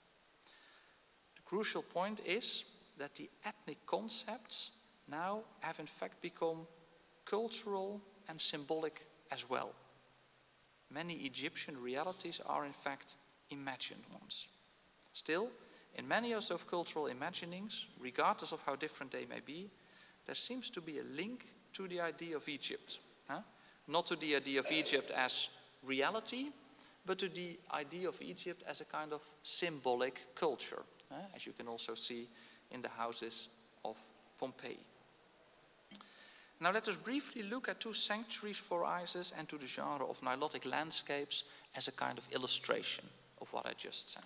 The crucial point is that the ethnic concepts now have in fact become cultural and symbolic as well. Many Egyptian realities are in fact imagined ones. Still, in many of those cultural imaginings, regardless of how different they may be, there seems to be a link to the idea of Egypt. not to the idea of Egypt as reality, but to the idea of Egypt as a kind of symbolic culture, as you can also see in the houses of Pompeii. Now let us briefly look at two sanctuaries for Isis and to the genre of Nilotic landscapes as a kind of illustration of what I just said.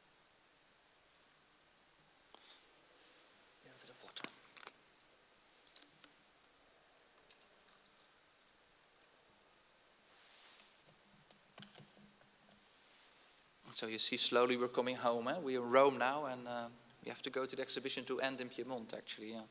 A bit of water. So you see, slowly we're coming home. We're in Rome now, and we have to go to the exhibition to end in Piedmont, actually. Yeah.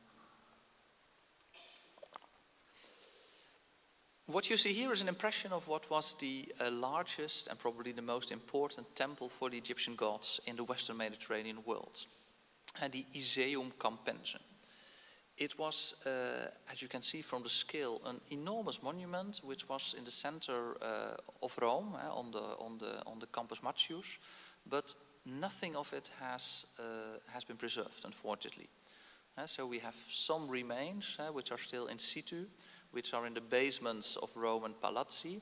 What you see here is an impression of what was the largest and probably the most important temple for the Egyptian gods in the Western Mediterranean world, and the Iseum Campense. It was, as you can see from the scale, an enormous monument which was in the center of Rome, on the Campus Martius, but nothing of it has been preserved, unfortunately. So we have some remains which are still in situ, which are in the basements of Roman palazzi,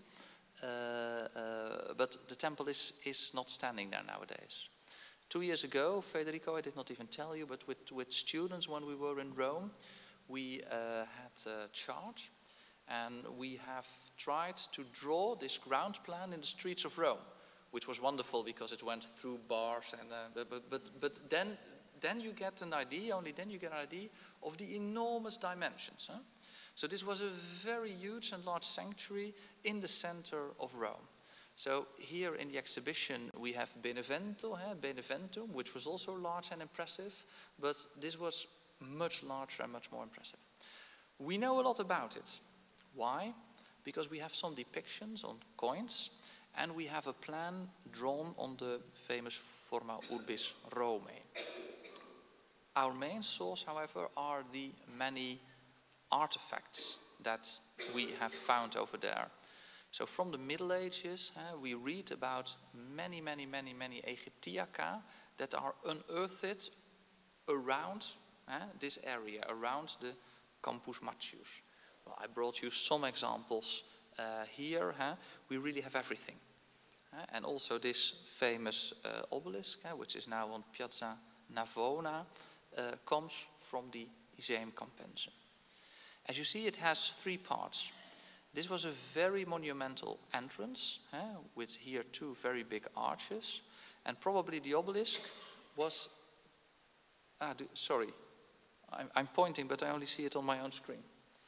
but the temple is not standing there nowadays. 2 years ago, Federico, I did not even tell you, but with students when we were in Rome, we had a chart, and we have tried to draw this ground plan in the streets of Rome, which was wonderful because it went through bars, and but then you get an idea, only then you get an idea of the enormous dimensions. So this was a very huge and large sanctuary in the center of Rome. So here in the exhibition we have Beneventum, which was also large and impressive, but this was much larger and much more impressive. We know a lot about it. Why? Because we have some depictions on coins, and we have a plan drawn on the famous Forma Urbis Romae. Our main source, however, are the many artifacts that we have found over there. So from the Middle Ages, we read about many Aegyptiaca that are unearthed around this area, around the Campus Martius. Well, I brought you some examples here. We really have everything. And also this famous obelisk, which is now on Piazza Navona, comes from the Iseum Campense. As you see, it has 3 parts. This was a very monumental entrance, with here 2 very big arches, and probably the obelisk was, sorry, I'm pointing, but I only see it on my own screen.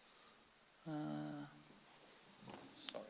Sorry.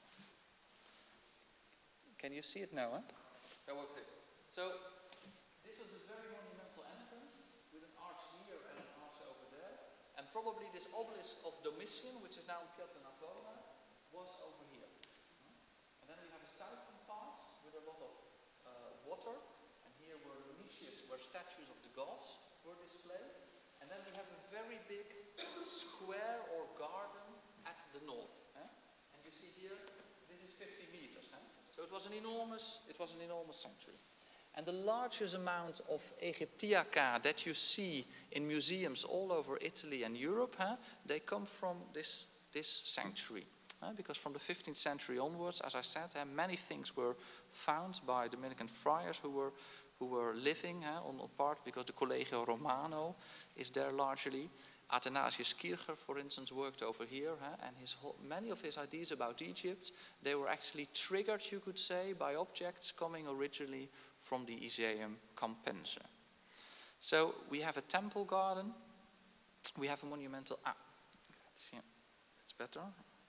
Can you see it now? Oh, okay. So, this was a very monumental entrance, with an arch here and an arch over there, and probably this obelisk of Domitian, which is now in Piazza Navona, was over here. And then we have a southern part with a lot of water, and here were niches where statues of the gods were displayed, and then we have a very big square or garden at the north. And you see here, this is 50 meters. So it was an enormous sanctuary. And the largest amount of Aegyptiaca that you see in museums all over Italy and Europe, they come from this sanctuary. Because from the 15th century onwards, as I said, many things were found by Dominican friars who were living on part, because the Collegio Romano is there largely. Athanasius Kircher, for instance, worked over here, and many of his ideas about Egypt, they were actually triggered, you could say, by objects coming originally from the Iseum Campense. So we have a temple garden, we have a monumental... that's better.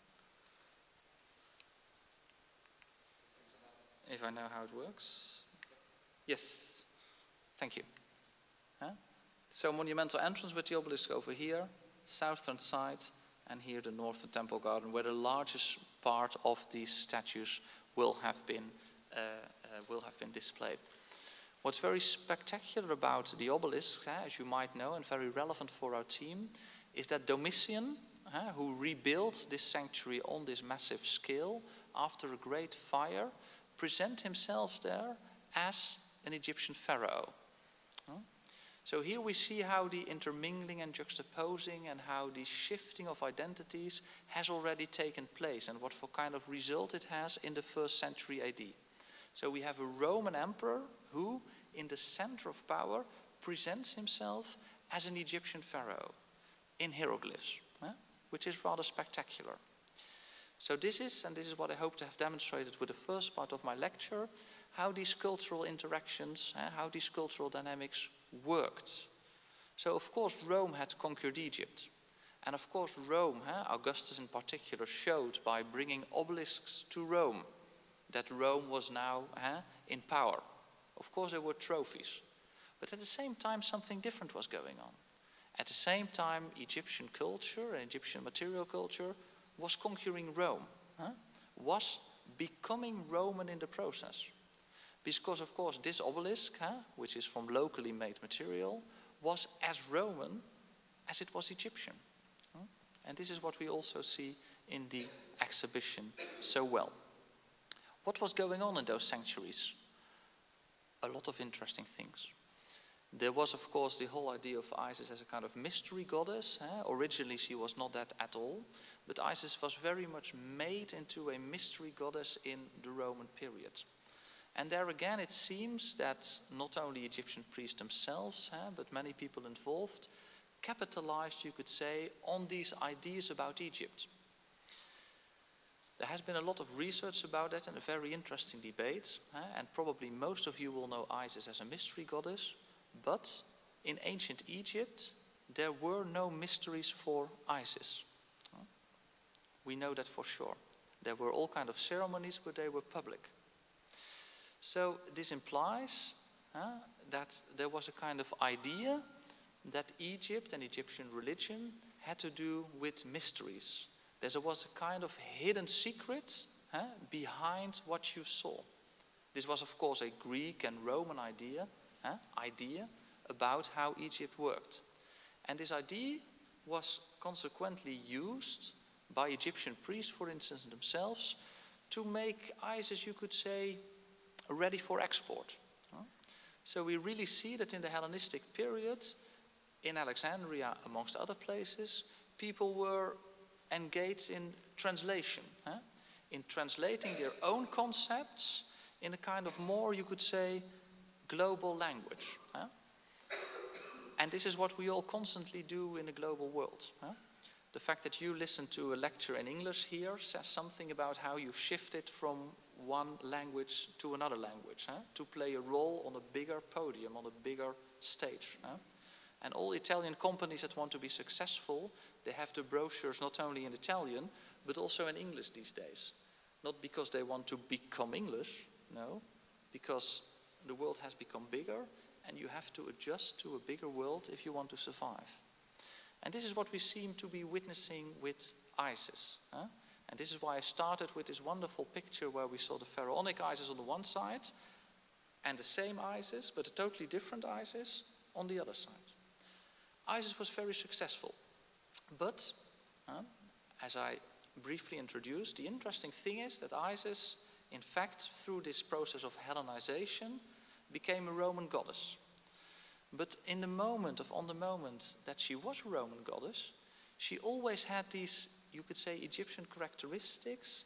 If I know how it works. Yes, thank you. So monumental entrance with the obelisk over here, southern side, and here the northern temple garden, where the largest part of these statues will have been displayed. What's very spectacular about the obelisk, as you might know, and very relevant for our team, is that Domitian, who rebuilt this sanctuary on this massive scale after a great fire, present himself there as an Egyptian pharaoh. So here we see how the intermingling and juxtaposing and how the shifting of identities has already taken place and what for kind of result it has in the 1st century AD. So we have a Roman emperor who, in the center of power, presents himself as an Egyptian pharaoh in hieroglyphs, which is rather spectacular. So this is what I hope to have demonstrated with the first part of my lecture, how these cultural interactions, how these cultural dynamics worked. So of course Rome had conquered Egypt. And of course Rome, Augustus in particular, showed by bringing obelisks to Rome that Rome was now in power. Of course there were trophies. But at the same time something different was going on. At the same time Egyptian culture and Egyptian material culture was conquering Rome, was becoming Roman in the process. Because of course this obelisk, which is from locally made material, was as Roman as it was Egyptian. And this is what we also see in the exhibition so well. What was going on in those sanctuaries? A lot of interesting things. There was, of course, the whole idea of Isis as a kind of mystery goddess. Originally, she was not that at all. But Isis was very much made into a mystery goddess in the Roman period. And there again, it seems that not only Egyptian priests themselves, but many people involved, capitalized, you could say, on these ideas about Egypt. There has been a lot of research about that and a very interesting debate. And probably most of you will know Isis as a mystery goddess. But in ancient Egypt, there were no mysteries for Isis. We know that for sure. There were all kinds of ceremonies, but they were public. So this implies that there was a kind of idea that Egypt and Egyptian religion had to do with mysteries. There was a kind of hidden secret behind what you saw. This was, of course, a Greek and Roman idea about how Egypt worked. And this idea was consequently used by Egyptian priests, for instance, themselves, to make Isis, you could say, ready for export. So we really see that in the Hellenistic period, in Alexandria, amongst other places, people were engaged in translation, in translating their own concepts in a kind of more, you could say, global language. And this is what we all constantly do in a global world. The fact that you listen to a lecture in English here says something about how you shifted from one language to another language, to play a role on a bigger podium, on a bigger stage. And all Italian companies that want to be successful, they have the brochures not only in Italian, but also in English these days. Not because they want to become English, no, because the world has become bigger and you have to adjust to a bigger world if you want to survive. And this is what we seem to be witnessing with Isis. And this is why I started with this wonderful picture where we saw the pharaonic Isis on the one side and the same Isis, but a totally different Isis on the other side. Isis was very successful. But, as I briefly introduced, the interesting thing is that Isis, in fact, through this process of Hellenization, became a Roman goddess. But on the moment that she was a Roman goddess, she always had these, you could say, Egyptian characteristics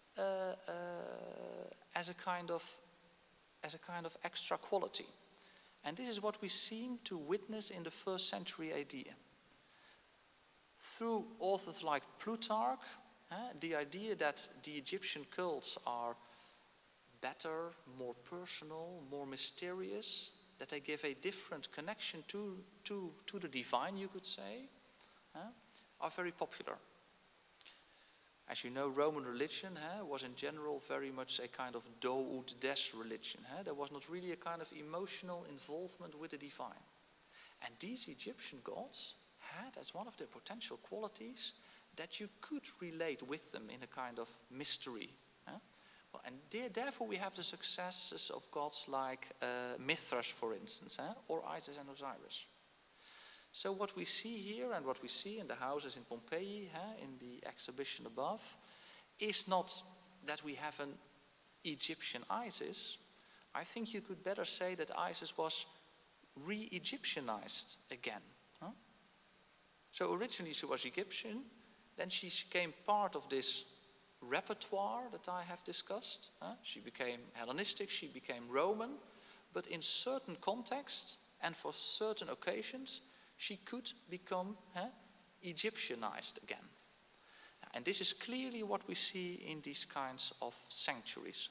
as a kind of extra quality. And this is what we seem to witness in the 1st century AD. Through authors like Plutarch, the idea that the Egyptian cults are better, more personal, more mysterious, that they give a different connection to the divine, you could say, are very popular. As you know, Roman religion was in general very much a kind of do ut des religion. There was not really a kind of emotional involvement with the divine. And these Egyptian gods had as one of their potential qualities that you could relate with them in a kind of mystery. And therefore we have the successes of gods like Mithras, for instance, or Isis and Osiris. So what we see here and what we see in the houses in Pompeii, in the exhibition above, is not that we have an Egyptian Isis. I think you could better say that Isis was re-Egyptianized again. Huh? So originally she was Egyptian, then she became part of this repertoire that I have discussed. She became Hellenistic, she became Roman, but in certain contexts and for certain occasions, she could become Egyptianized again. And this is clearly what we see in these kinds of sanctuaries.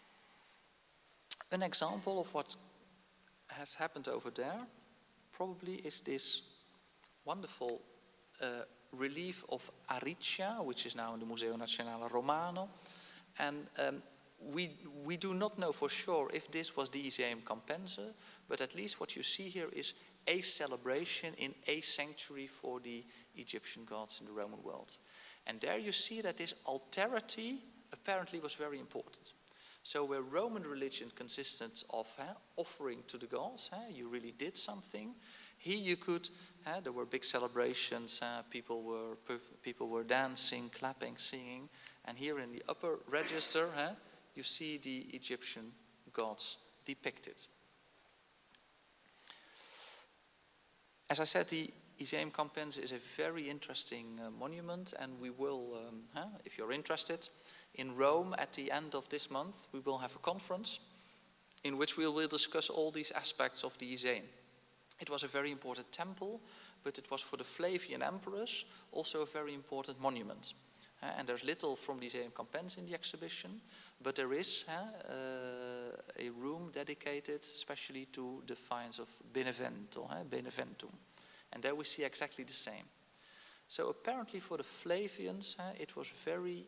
An example of what has happened over there probably is this wonderful relief of Aricia, which is now in the Museo Nazionale Romano. And we do not know for sure if this was the Iseum Campense, but at least what you see here is a celebration in a sanctuary for the Egyptian gods in the Roman world. And there you see that this alterity apparently was very important. So where Roman religion consisted of offering to the gods, you really did something. Here you could, there were big celebrations, people were dancing, clapping, singing. And here in the upper register, you see the Egyptian gods depicted. As I said, the Iseum Campense is a very interesting monument, and we will, if you're interested, in Rome at the end of this month, we will have a conference in which we will discuss all these aspects of the Iseum. It was a very important temple, but it was for the Flavian emperors also a very important monument. And there's little from the Iseum Campense in the exhibition, but there is a room dedicated especially to the finds of Benevento, Beneventum. And there we see exactly the same. So apparently for the Flavians, it was very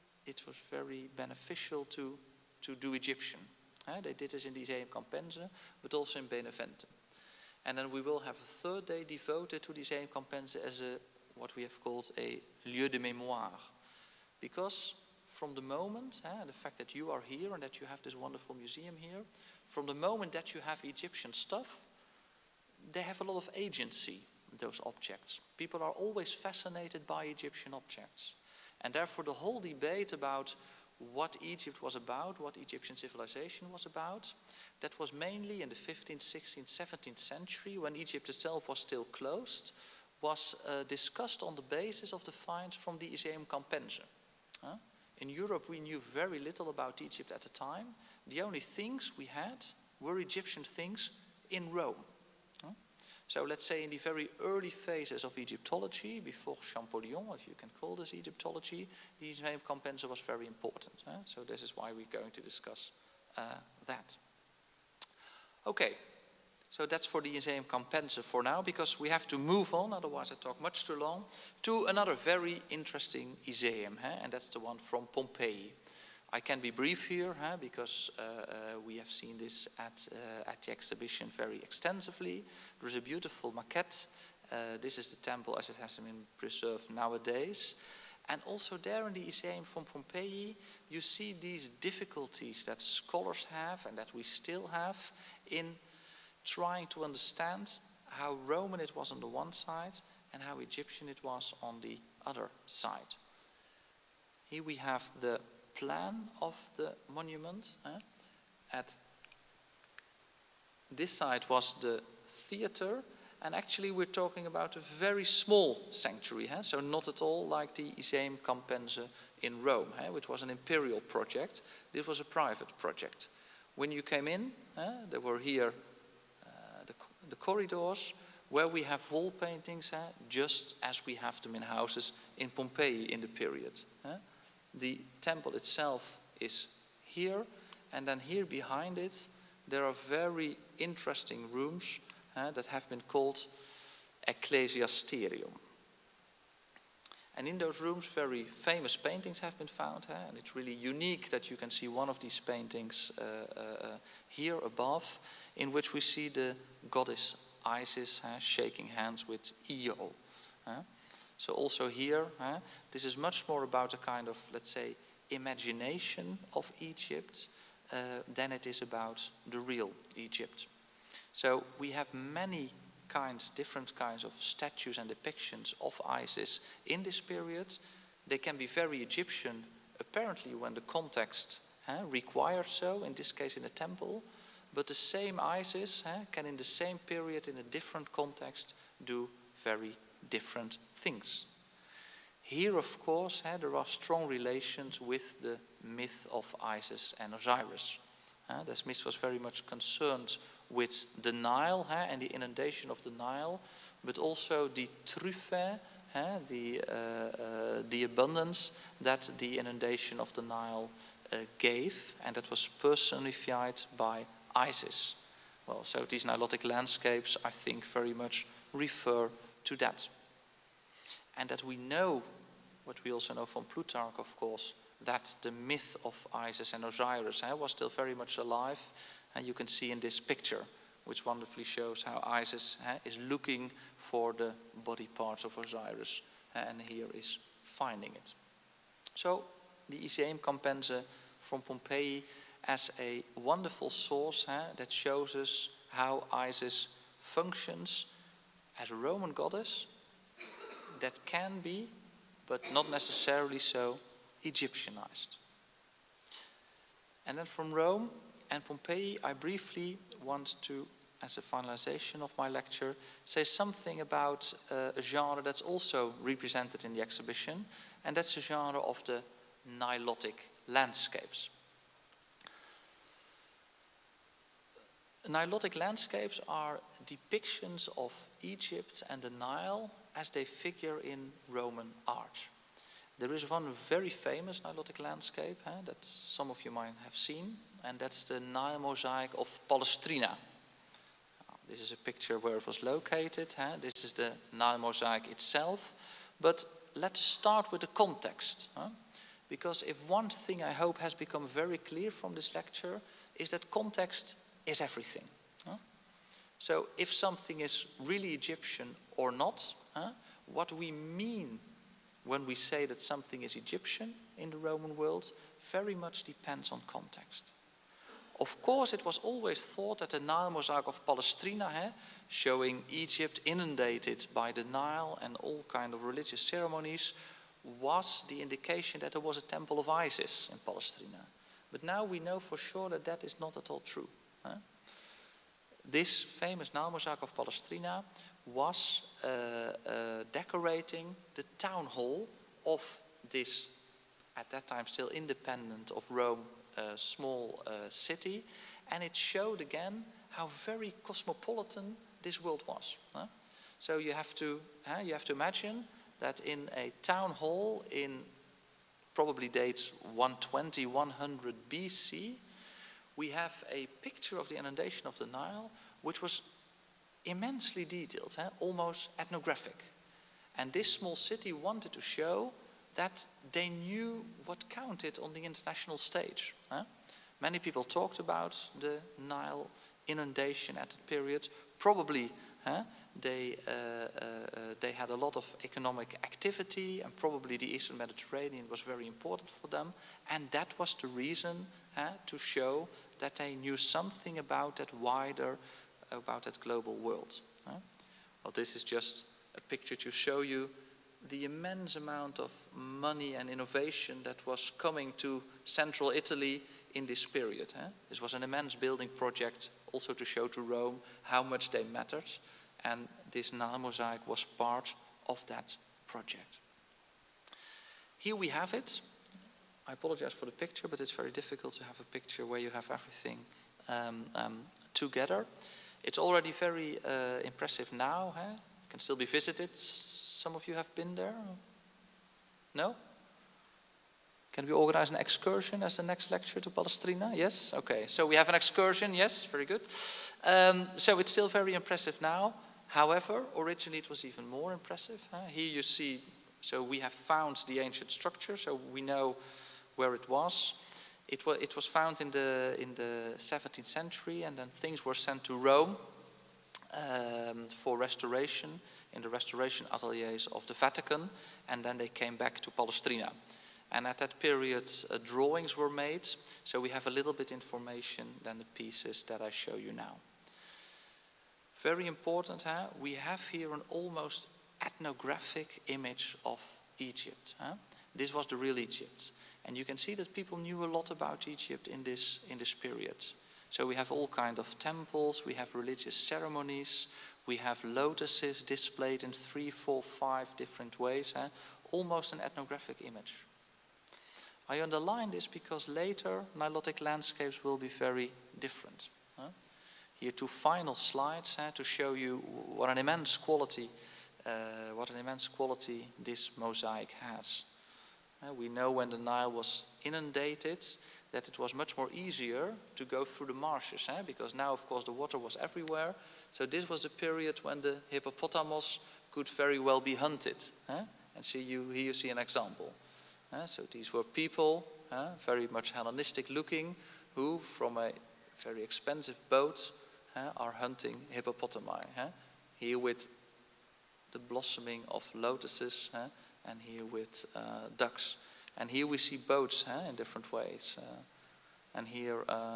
beneficial to do Egyptian. They did this in the Iseum Campense, but also in Beneventum. And then we will have a third day devoted to the Iseum Campense as what we have called a lieu de mémoire. Because from the moment, the fact that you are here and that you have this wonderful museum here, from the moment that you have Egyptian stuff, they have a lot of agency, those objects. People are always fascinated by Egyptian objects. And therefore the whole debate about what Egypt was about, what Egyptian civilization was about, that was mainly in the 15th, 16th, 17th century, when Egypt itself was still closed, was discussed on the basis of the finds from the Iseum Campense. In Europe we knew very little about Egypt at the time. The only things we had were Egyptian things in Rome. So let's say in the very early phases of Egyptology, before Champollion, if you can call this Egyptology, the Iseum Campense was very important. So this is why we're going to discuss that. Okay, so that's for the Iseum Campense for now, because we have to move on, otherwise I talk much too long, to another very interesting Iseum, and that's the one from Pompeii. I can be brief here, because we have seen this at the exhibition very extensively. There's a beautiful maquette. This is the temple as it has been preserved nowadays. And also there in the Iseum from Pompeii, you see these difficulties that scholars have and that we still have in trying to understand how Roman it was on the one side and how Egyptian it was on the other side. Here we have the plan of the monument. At this side was the theater, and actually we're talking about a very small sanctuary, so not at all like the Iseum Campense in Rome, which was an imperial project. This was a private project. When you came in, there were here the corridors where we have wall paintings, just as we have them in houses in Pompeii in the period. The temple itself is here, and then here behind it there are very interesting rooms that have been called ecclesiasterium. And in those rooms very famous paintings have been found, and it's really unique that you can see one of these paintings here above, in which we see the goddess Isis shaking hands with Io. So also here, this is much more about a kind of, let's say, imagination of Egypt than it is about the real Egypt. So we have many different kinds of statues and depictions of Isis in this period. They can be very Egyptian, apparently when the context required so, in this case in a temple, but the same ISIS can in the same period, in a different context, do very different things. Here, of course, there are strong relations with the myth of Isis and Osiris. This myth was very much concerned with the Nile and the inundation of the Nile, but also the truffe, the abundance that the inundation of the Nile gave, and that was personified by Isis. Well, so these Nilotic landscapes, I think, very much refer to that. And that we know, what we also know from Plutarch, of course, that the myth of Isis and Osiris was still very much alive. And you can see in this picture, which wonderfully shows how Isis is looking for the body parts of Osiris, and here is finding it. So the Iseum Campense from Pompeii as a wonderful source that shows us how Isis functions as a Roman goddess that can be, but not necessarily so, Egyptianized. And then from Rome and Pompeii, I briefly want to, as a finalization of my lecture, say something about a genre that's also represented in the exhibition, and that's the genre of the Nilotic landscapes. Nilotic landscapes are depictions of Egypt and the Nile as they figure in Roman art. There is one very famous Nilotic landscape that some of you might have seen, and that's the Nile mosaic of Palestrina. This is a picture where it was located. This is the Nile mosaic itself. But let us start with the context. Because if one thing I hope has become very clear from this lecture is that context is everything. So if something is really Egyptian or not, what we mean when we say that something is Egyptian in the Roman world very much depends on context. Of course, it was always thought that the Nile mosaic of Palestrina, showing Egypt inundated by the Nile and all kind of religious ceremonies, was the indication that there was a temple of Isis in Palestrina. But now we know for sure that that is not at all true. This famous Nile mosaic of Palestrina was decorating the town hall of this, at that time still independent of Rome, small city, and it showed again how very cosmopolitan this world was. So you have to imagine that in a town hall in probably dates 120, 100 BC, we have a picture of the inundation of the Nile, which was immensely detailed, almost ethnographic. And this small city wanted to show that they knew what counted on the international stage. Many people talked about the Nile inundation at that period. Probably they had a lot of economic activity, and probably the Eastern Mediterranean was very important for them. And that was the reason to show that they knew something about that wider, about that global world. Well, this is just a picture to show you the immense amount of money and innovation that was coming to central Italy in this period. This was an immense building project also to show to Rome how much they mattered, and this Nile mosaic was part of that project. Here we have it. I apologize for the picture, but it's very difficult to have a picture where you have everything together. It's already very impressive now. It can still be visited. Some of you have been there? No? Can we organize an excursion as the next lecture to Palestrina? Yes? Okay, so we have an excursion. Yes, very good. So it's still very impressive now. However, originally it was even more impressive. Here you see, so we have found the ancient structure, so we know where it was. It was found in the 17th century, and then things were sent to Rome for restoration in the restoration ateliers of the Vatican, and then they came back to Palestrina. And at that period, drawings were made, so we have a little bit information than the pieces that I show you now. Very important, we have here an almost ethnographic image of Egypt. This was the real Egypt. And you can see that people knew a lot about Egypt in this period. So we have all kind of temples, we have religious ceremonies, we have lotuses displayed in 3, 4, 5 different ways, almost an ethnographic image. I underline this because later Nilotic landscapes will be very different. Here 2 final slides to show you what an immense quality this mosaic has. We know when the Nile was inundated that it was much more easier to go through the marshes, because now of course the water was everywhere. So this was the period when the hippopotamus could very well be hunted. And here you see an example. So these were people, very much Hellenistic looking, who from a very expensive boat are hunting hippopotami. Here with the blossoming of lotuses, and here with ducks. And here we see boats in different ways. And here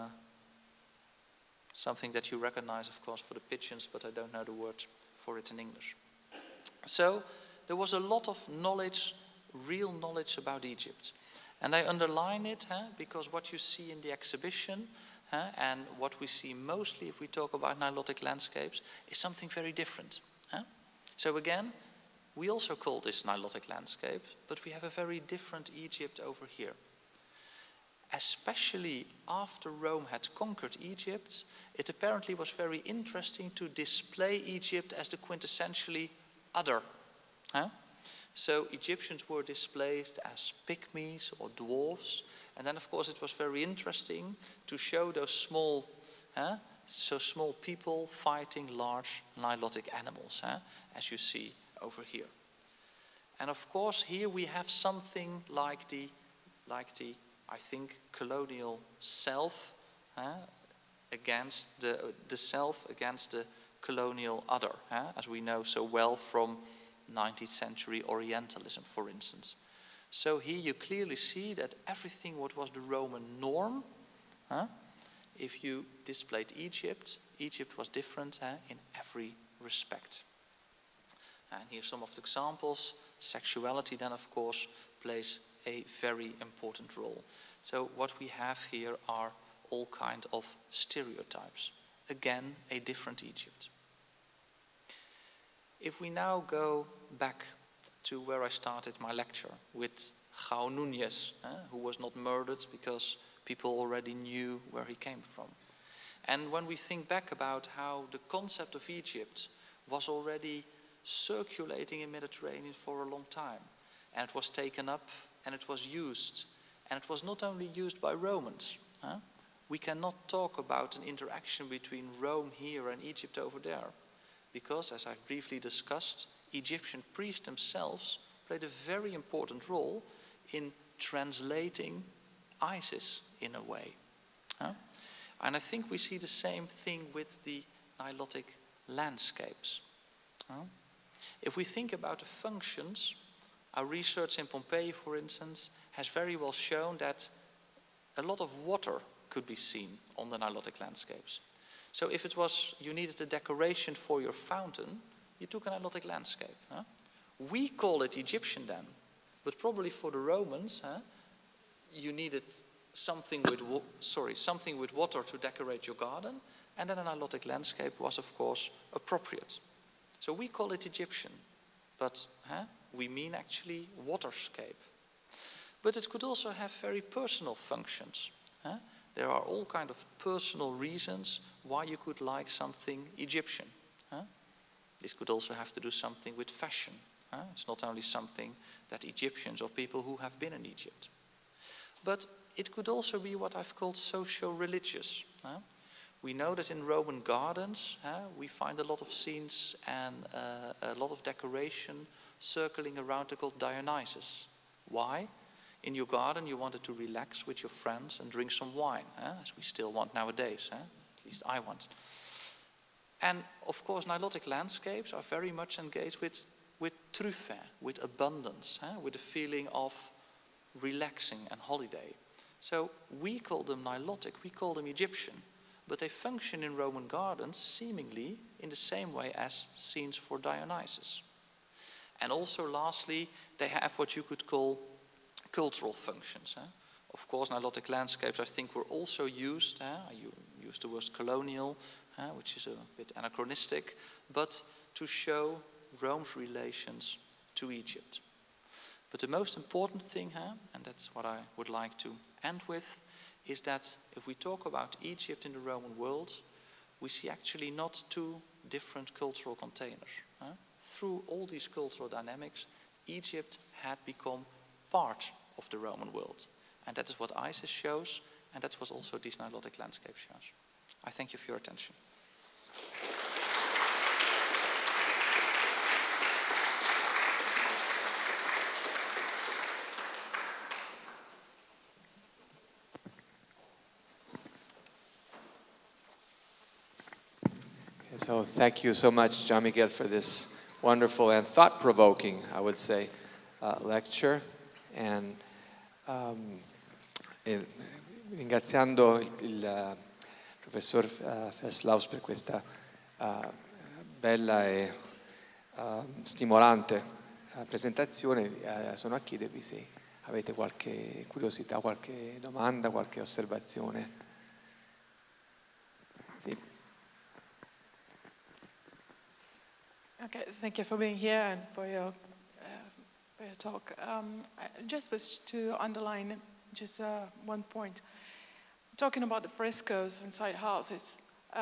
something that you recognize, of course, for the pigeons, but I don't know the word for it in English. So there was a lot of knowledge, real knowledge about Egypt. And I underline it because what you see in the exhibition and what we see mostly if we talk about Nilotic landscapes is something very different. So again, we also call this Nilotic landscape, but we have a very different Egypt over here. Especially after Rome had conquered Egypt, it apparently was very interesting to display Egypt as the quintessentially other. So Egyptians were displayed as pygmies or dwarves, and then of course it was very interesting to show those small people fighting large Nilotic animals, as you see over here. And of course here we have something like the I think colonial self against the self against the colonial other, as we know so well from 19th century Orientalism, for instance. So here you clearly see that everything what was the Roman norm, if you displayed Egypt, Egypt was different in every respect. And here's some of the examples. Sexuality then of course plays a very important role. So what we have here are all kind of stereotypes. Again, a different Egypt. If we now go back to where I started my lecture with João Núñez, who was not murdered because people already knew where he came from. And when we think back about how the concept of Egypt was already circulating in Mediterranean for a long time, and it was taken up and it was used, and it was not only used by Romans. We cannot talk about an interaction between Rome here and Egypt over there, because as I briefly discussed, Egyptian priests themselves played a very important role in translating Isis in a way. And I think we see the same thing with the Nilotic landscapes. If we think about the functions, our research in Pompeii, for instance, has very well shown that a lot of water could be seen on the Nilotic landscapes. So if it was, you needed a decoration for your fountain, you took a Nilotic landscape. We call it Egyptian then, but probably for the Romans, you needed something with water to decorate your garden, and then a Nilotic landscape was of course appropriate. So we call it Egyptian, but we mean actually waterscape. But it could also have very personal functions. There are all kind of personal reasons why you could like something Egyptian. This could also have to do something with fashion. It's not only something that Egyptians or people who have been in Egypt. But it could also be what I've called socio-religious. We know that in Roman gardens, we find a lot of scenes and a lot of decoration circling around the cult Dionysus. Why? In your garden you wanted to relax with your friends and drink some wine, as we still want nowadays, at least I want. And of course Nilotic landscapes are very much engaged with truffe, with abundance, with a feeling of relaxing and holiday. So we call them Nilotic, we call them Egyptian, but they function in Roman gardens seemingly in the same way as scenes for Dionysus. And also lastly, they have what you could call cultural functions. Of course, Nilotic landscapes, I think, were also used. use the word colonial, which is a bit anachronistic, but to show Rome's relations to Egypt. But the most important thing here, and that's what I would like to end with, is that if we talk about Egypt in the Roman world, we see actually not two different cultural containers. Through all these cultural dynamics, Egypt had become part of the Roman world. And that is what ISIS shows, and that's what also this Nilotic landscape shows. I thank you for your attention. So thank you so much, Gian Miguel, for this wonderful and thought-provoking, I would say, lecture. And ringraziando il professor Feslaus per questa bella e stimolante presentazione, sono a chiedervi se avete qualche curiosità, qualche domanda, qualche osservazione. Okay, thank you for being here and for your talk. I just was to underline just one point. Talking about the frescoes inside houses,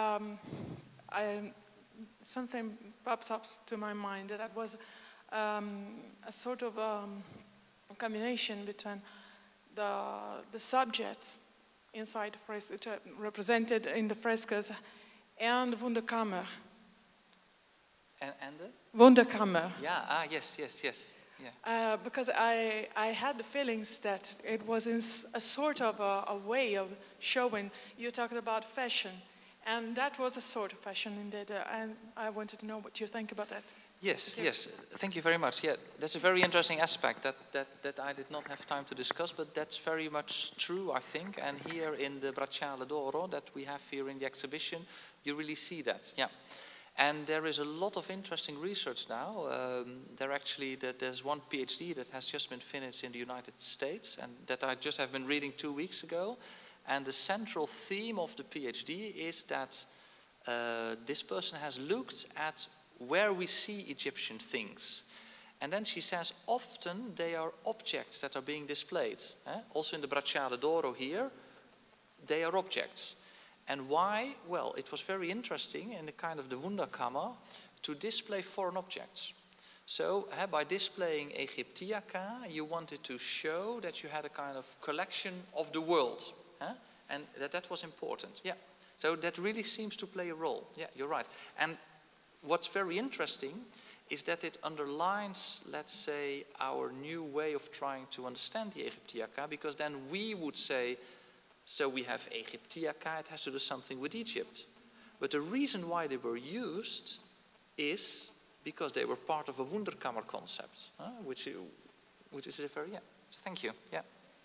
something pops up to my mind that was a sort of combination between the subjects inside the frescoes, represented in the frescoes, and the Wunderkammer. And the? Wunderkammer. Yeah, yes. Yeah. Because I had the feelings that it was in a sort of a way of showing, you're talking about fashion, and that was a sort of fashion indeed, and I wanted to know what you think about that. Yes, thank you very much. Yeah, that's a very interesting aspect that I did not have time to discuss, but that's very much true, I think, and here in the Bracciale d'Oro that we have here in the exhibition, you really see that, yeah. And there is a lot of interesting research now. There's one PhD that has just been finished in the United States, and that I just have been reading 2 weeks ago. And the central theme of the PhD is that this person has looked at where we see Egyptian things. And then she says often they are objects that are being displayed. Also in the Bracciale d'Oro here, they are objects. And why? Well, it was very interesting in the kind of the Wunderkammer to display foreign objects. So by displaying Aegyptiaca, you wanted to show that you had a kind of collection of the world. And that was important, yeah. So that really seems to play a role. Yeah, you're right. And what's very interesting is that it underlines, let's say, our new way of trying to understand the Aegyptiaca, because then we would say, so we have Aegyptiaca, it has to do something with Egypt. But the reason why they were used is because they were part of a Wunderkammer concept, which is a very, yeah. So thank you, yeah.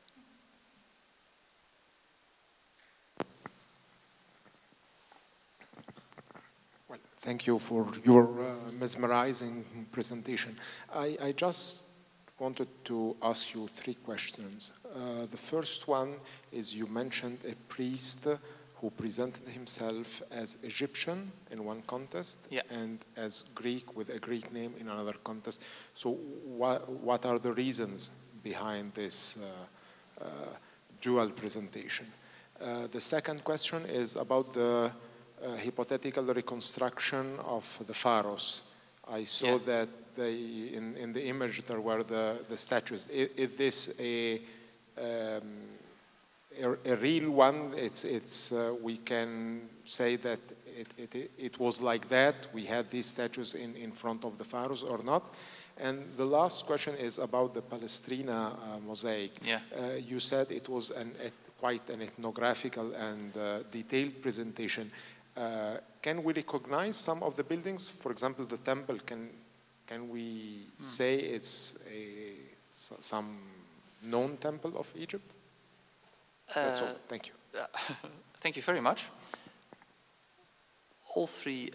Well, thank you for your mesmerizing presentation. I just wanted to ask you 3 questions. The first one is you mentioned a priest who presented himself as Egyptian in one contest, yeah, and as Greek with a Greek name in another contest. So what are the reasons behind this dual presentation? The second question is about the hypothetical reconstruction of the pharaohs. I saw that in the image there were the statues. Is this a real one? We can say that it was like that. We had these statues in front of the pharaohs or not. And the last question is about the Palestrina mosaic. Yeah. You said it was quite an ethnographical and detailed presentation. Can we recognize some of the buildings? For example, the temple, can we say it's some known temple of Egypt? That's all. Thank you. Thank you very much. All 3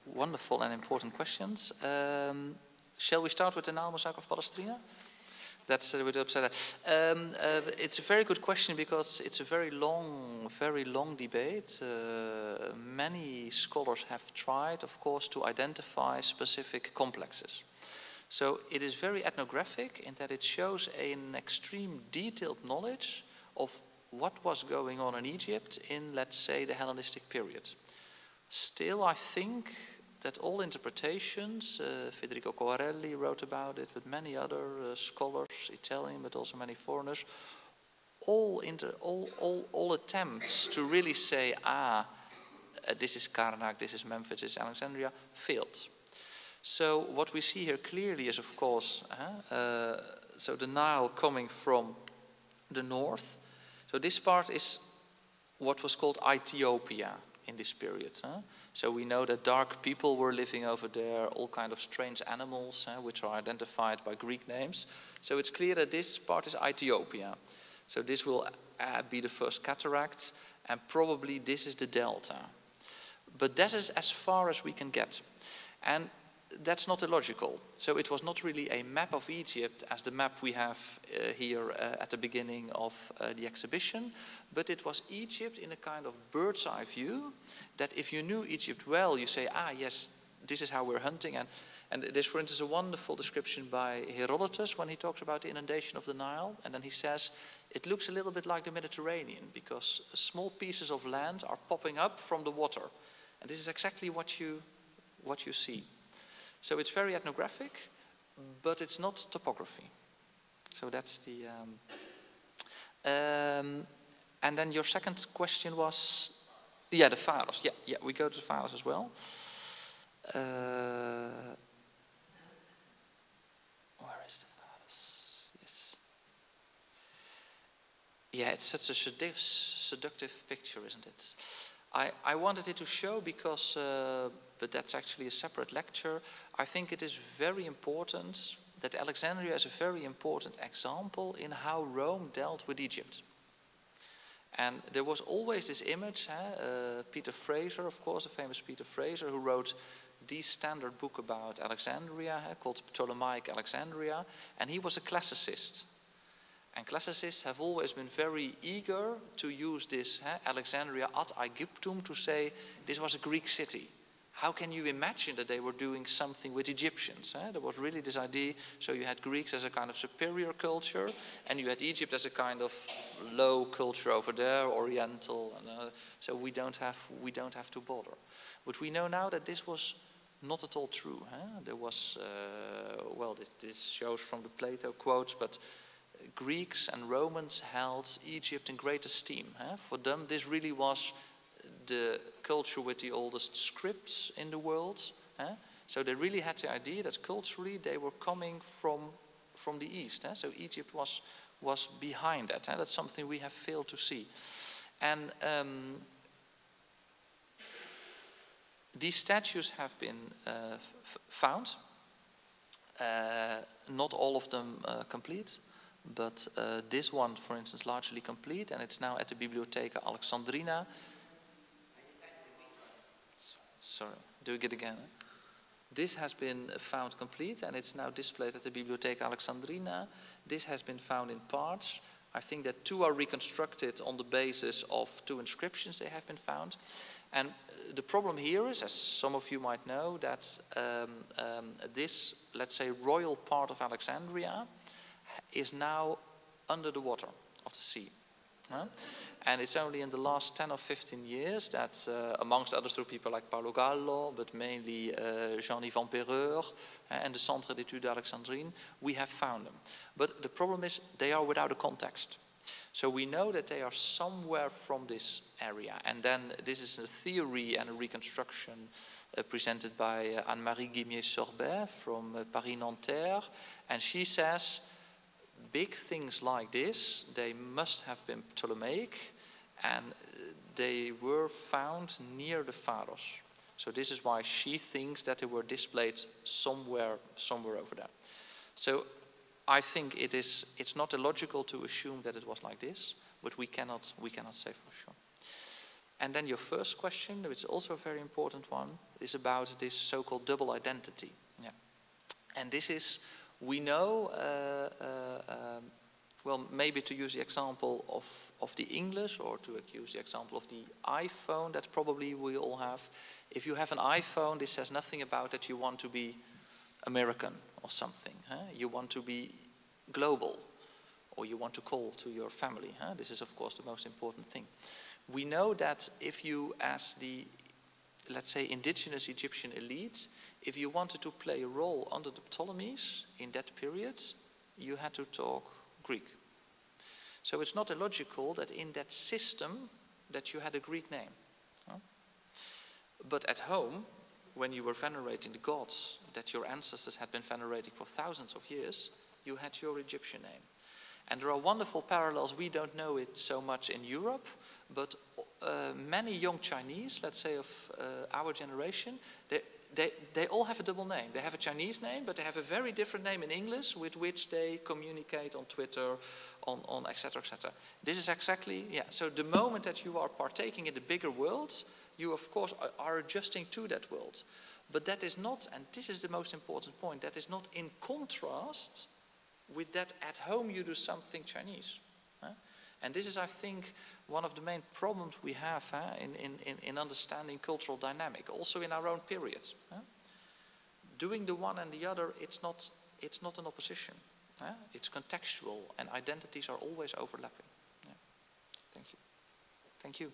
wonderful and important questions. Shall we start with the Nile mosaic of Palestrina? That's a bit upset. It's a very good question because it's a very long debate. Many scholars have tried, of course, to identify specific complexes. So it is very ethnographic in that it shows an extreme detailed knowledge of what was going on in Egypt in, let's say, the Hellenistic period. Still, I think that all interpretations, Federico Coarelli wrote about it, but many other scholars, Italian, but also many foreigners, all attempts to really say, this is Karnak, this is Memphis, this is Alexandria, failed. So what we see here clearly is, of course, so the Nile coming from the north. So this part is what was called Ethiopia in this period. So we know that dark people were living over there, all kind of strange animals, which are identified by Greek names. So it's clear that this part is Ethiopia. So this will be the first cataracts, and probably this is the delta. But that is as far as we can get. And that's not illogical. So it was not really a map of Egypt as the map we have here at the beginning of the exhibition, but it was Egypt in a kind of bird's eye view, that if you knew Egypt well, you say, yes, this is how we're hunting. And there's, for instance, a wonderful description by Herodotus when he talks about the inundation of the Nile, and then he says, it looks a little bit like the Mediterranean, because small pieces of land are popping up from the water. And this is exactly what you see. So it's very ethnographic, but it's not topography. So that's the... and then your second question was... Yeah, the Pharos. Yeah, we go to the Pharos as well. Where is the Pharos? Yes. Yeah, it's such a seductive picture, isn't it? I wanted it to show because... but that's actually a separate lecture. I think it is very important that Alexandria is a very important example in how Rome dealt with Egypt. And there was always this image, Peter Fraser, of course, the famous Peter Fraser, who wrote the standard book about Alexandria, called Ptolemaic Alexandria, and he was a classicist. And classicists have always been very eager to use this Alexandria ad Aegyptum to say this was a Greek city. How can you imagine that they were doing something with Egyptians? There was really this idea, so you had Greeks as a kind of superior culture, and you had Egypt as a kind of low culture over there, Oriental, and so we don't have to bother. But we know now that this was not at all true. There was, well, this shows from the Plato quotes, but Greeks and Romans held Egypt in great esteem. For them, this really was the culture with the oldest scripts in the world. So they really had the idea that culturally they were coming from the east. So Egypt was behind that. That's something we have failed to see. And these statues have been found. Not all of them complete, but this one, for instance, largely complete, and it's now at the Bibliotheca Alexandrina. Sorry, do it again. This has been found complete, and it's now displayed at the Bibliotheca Alexandrina. This has been found in parts. I think that two are reconstructed on the basis of two inscriptions they have been found. And the problem here is, as some of you might know, that this, let's say, royal part of Alexandria is now under the water of the sea. And it's only in the last 10 or 15 years that, amongst others through people like Paulo Gallo, but mainly Jean-Yvan Perreur and the Centre d'études alexandrines, we have found them. But the problem is they are without a context. So we know that they are somewhere from this area. And then this is a theory and a reconstruction presented by Anne-Marie Guimier-Sorbet from Paris-Nanterre. And she says, big things like this, they must have been Ptolemaic, and they were found near the Pharos. So this is why she thinks that they were displayed somewhere over there. So I think it's not illogical to assume that it was like this, but we cannot say for sure. And then your first question, which is also a very important one, is about this so-called double identity. Yeah. And this is We know, well, maybe to use the example of the English, or to use the example of the iPhone that probably we all have. If you have an iPhone, this says nothing about that you want to be American or something. Huh? You want to be global, or you want to call to your family. Huh? This is, of course, the most important thing. We know that if you, as the, let's say, indigenous Egyptian elite, if you wanted to play a role under the Ptolemies in that period, you had to talk Greek. So it's not illogical that in that system that you had a Greek name. Huh? But at home, when you were venerating the gods that your ancestors had been venerating for thousands of years, you had your Egyptian name. And there are wonderful parallels. We don't know it so much in Europe, but many young Chinese, let's say of our generation, they all have a double name. They have a Chinese name, but they have a very different name in English with which they communicate on Twitter, on et cetera, et cetera. This is exactly, yeah. So the moment that you are partaking in the bigger world, you of course are adjusting to that world. But that is not, and this is the most important point, that is not in contrast with that at home you do something Chinese. Huh? And this is, I think, one of the main problems we have in understanding cultural dynamic, also in our own period. Huh? Doing the one and the other, it's not an opposition. Huh? It's contextual, and identities are always overlapping. Yeah. Thank you. Thank you.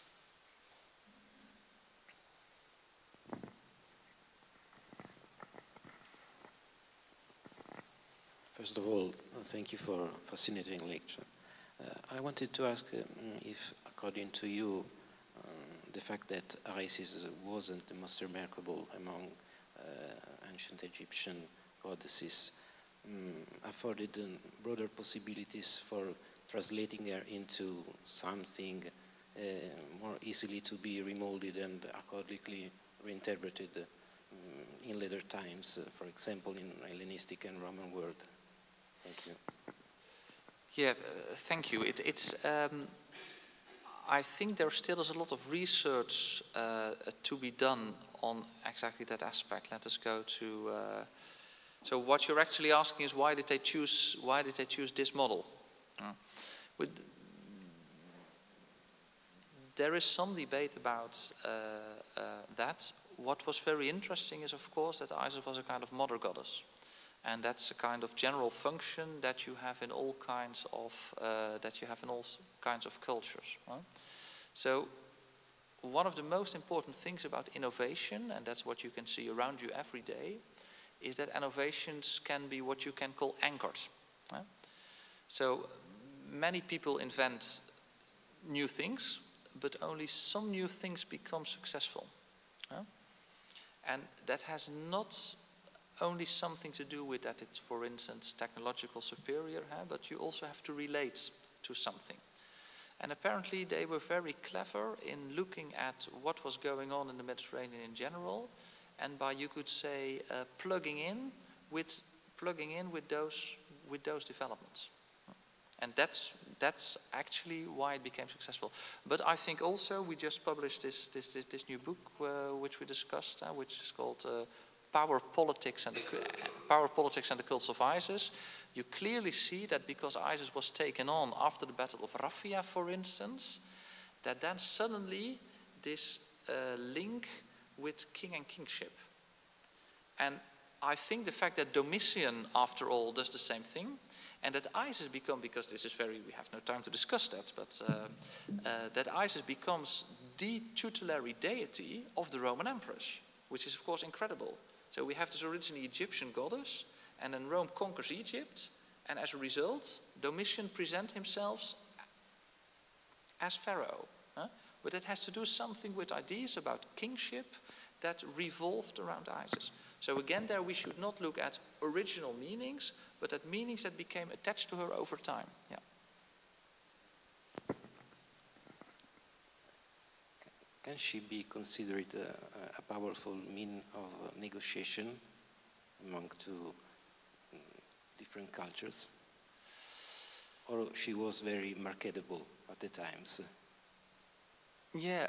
First of all, thank you for a fascinating lecture. I wanted to ask if, according to you, the fact that Isis wasn't the most remarkable among ancient Egyptian goddesses afforded broader possibilities for translating her into something more easily to be remolded and accordingly reinterpreted in later times, for example, in Hellenistic and Roman world. Thank you. Yeah, thank you. I think there still is a lot of research to be done on exactly that aspect. Let us go to. So what you're actually asking is why did they choose this model? There is some debate about that. What was very interesting is, of course, that Isis was a kind of mother goddess. And that's a kind of general function that you have in all kinds of cultures. Right? So, one of the most important things about innovation, and that's what you can see around you every day, is that innovations can be what you can call anchored. Right? So, many people invent new things, but only some new things become successful. Right? And that has not only something to do with that it's, for instance, technological superior, but you also have to relate to something. And apparently they were very clever in looking at what was going on in the Mediterranean in general, and by, you could say, plugging in with those developments. And that's actually why it became successful. But I think also we just published this new book which we discussed, which is called Power Politics and the Cults of Isis. You clearly see that because Isis was taken on after the Battle of Raphia, for instance, that then suddenly this link with king and kingship. And I think the fact that Domitian, after all, does the same thing, and that Isis becomes, because this is very, we have no time to discuss that, but that Isis becomes the tutelary deity of the Roman emperors, which is of course incredible. So we have this originally Egyptian goddess, and then Rome conquers Egypt, and as a result, Domitian presents himself as pharaoh. Huh? But it has to do something with ideas about kingship that revolved around Isis. So again, there we should not look at original meanings, but at meanings that became attached to her over time. Yeah. Can she be considered a powerful means of negotiation among two different cultures? Or she was very marketable at the times? Yeah,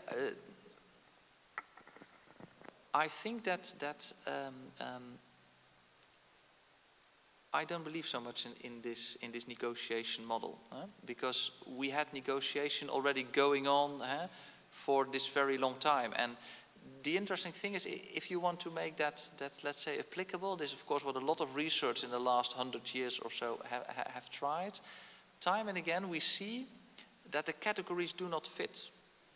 I think that I don't believe so much in this negotiation model, because we had negotiation already going on for this very long time. And the interesting thing is, if you want to make that let's say applicable, this is of course what a lot of research in the last 100 years or so have tried. Time and again we see that the categories do not fit.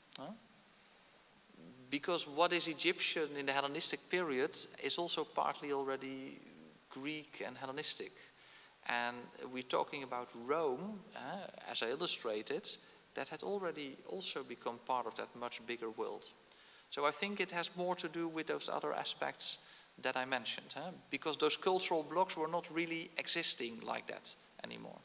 Because what is Egyptian in the Hellenistic period is also partly already Greek and Hellenistic. And we're talking about Rome, as I illustrated, that had already also become part of that much bigger world. So I think it has more to do with those other aspects that I mentioned, because those cultural blocks were not really existing like that anymore.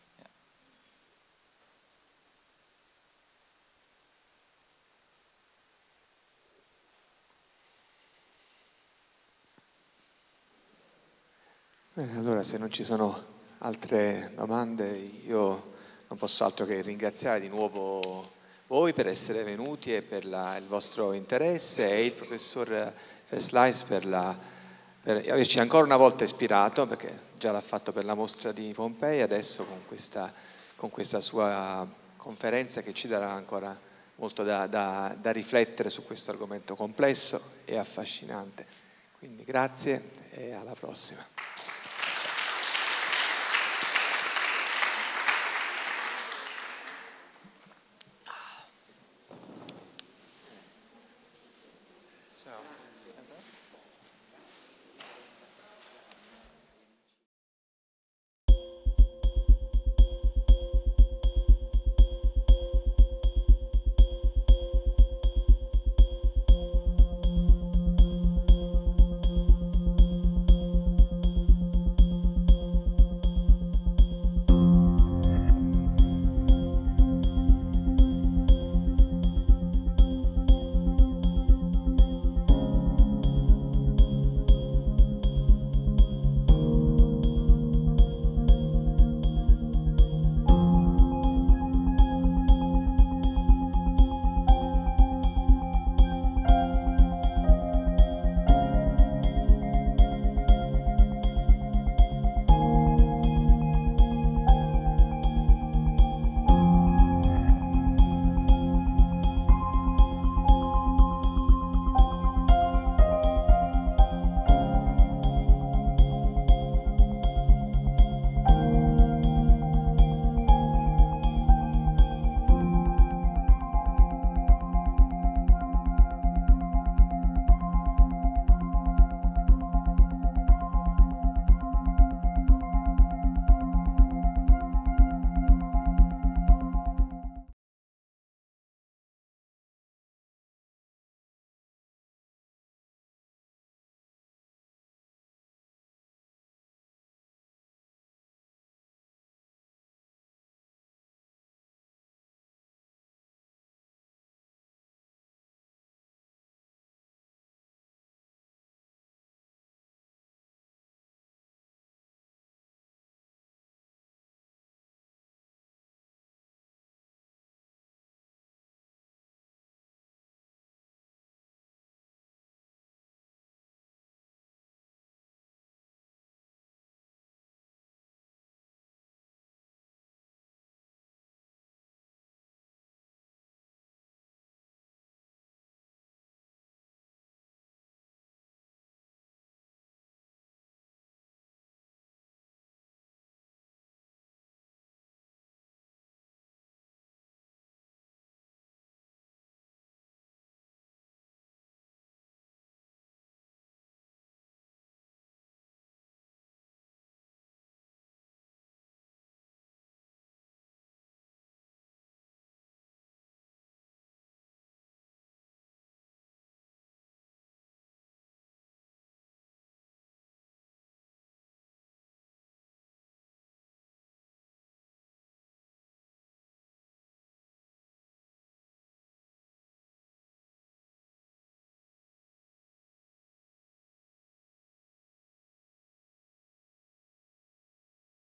Allora, se non ci sono altre domande, io non posso altro che ringraziare di nuovo voi per essere venuti e per il vostro interesse, e il professor Versluis per averci ancora una volta ispirato, perché già l'ha fatto per la mostra di Pompei, adesso con questa sua conferenza che ci darà ancora molto da riflettere su questo argomento complesso e affascinante. Quindi grazie e alla prossima.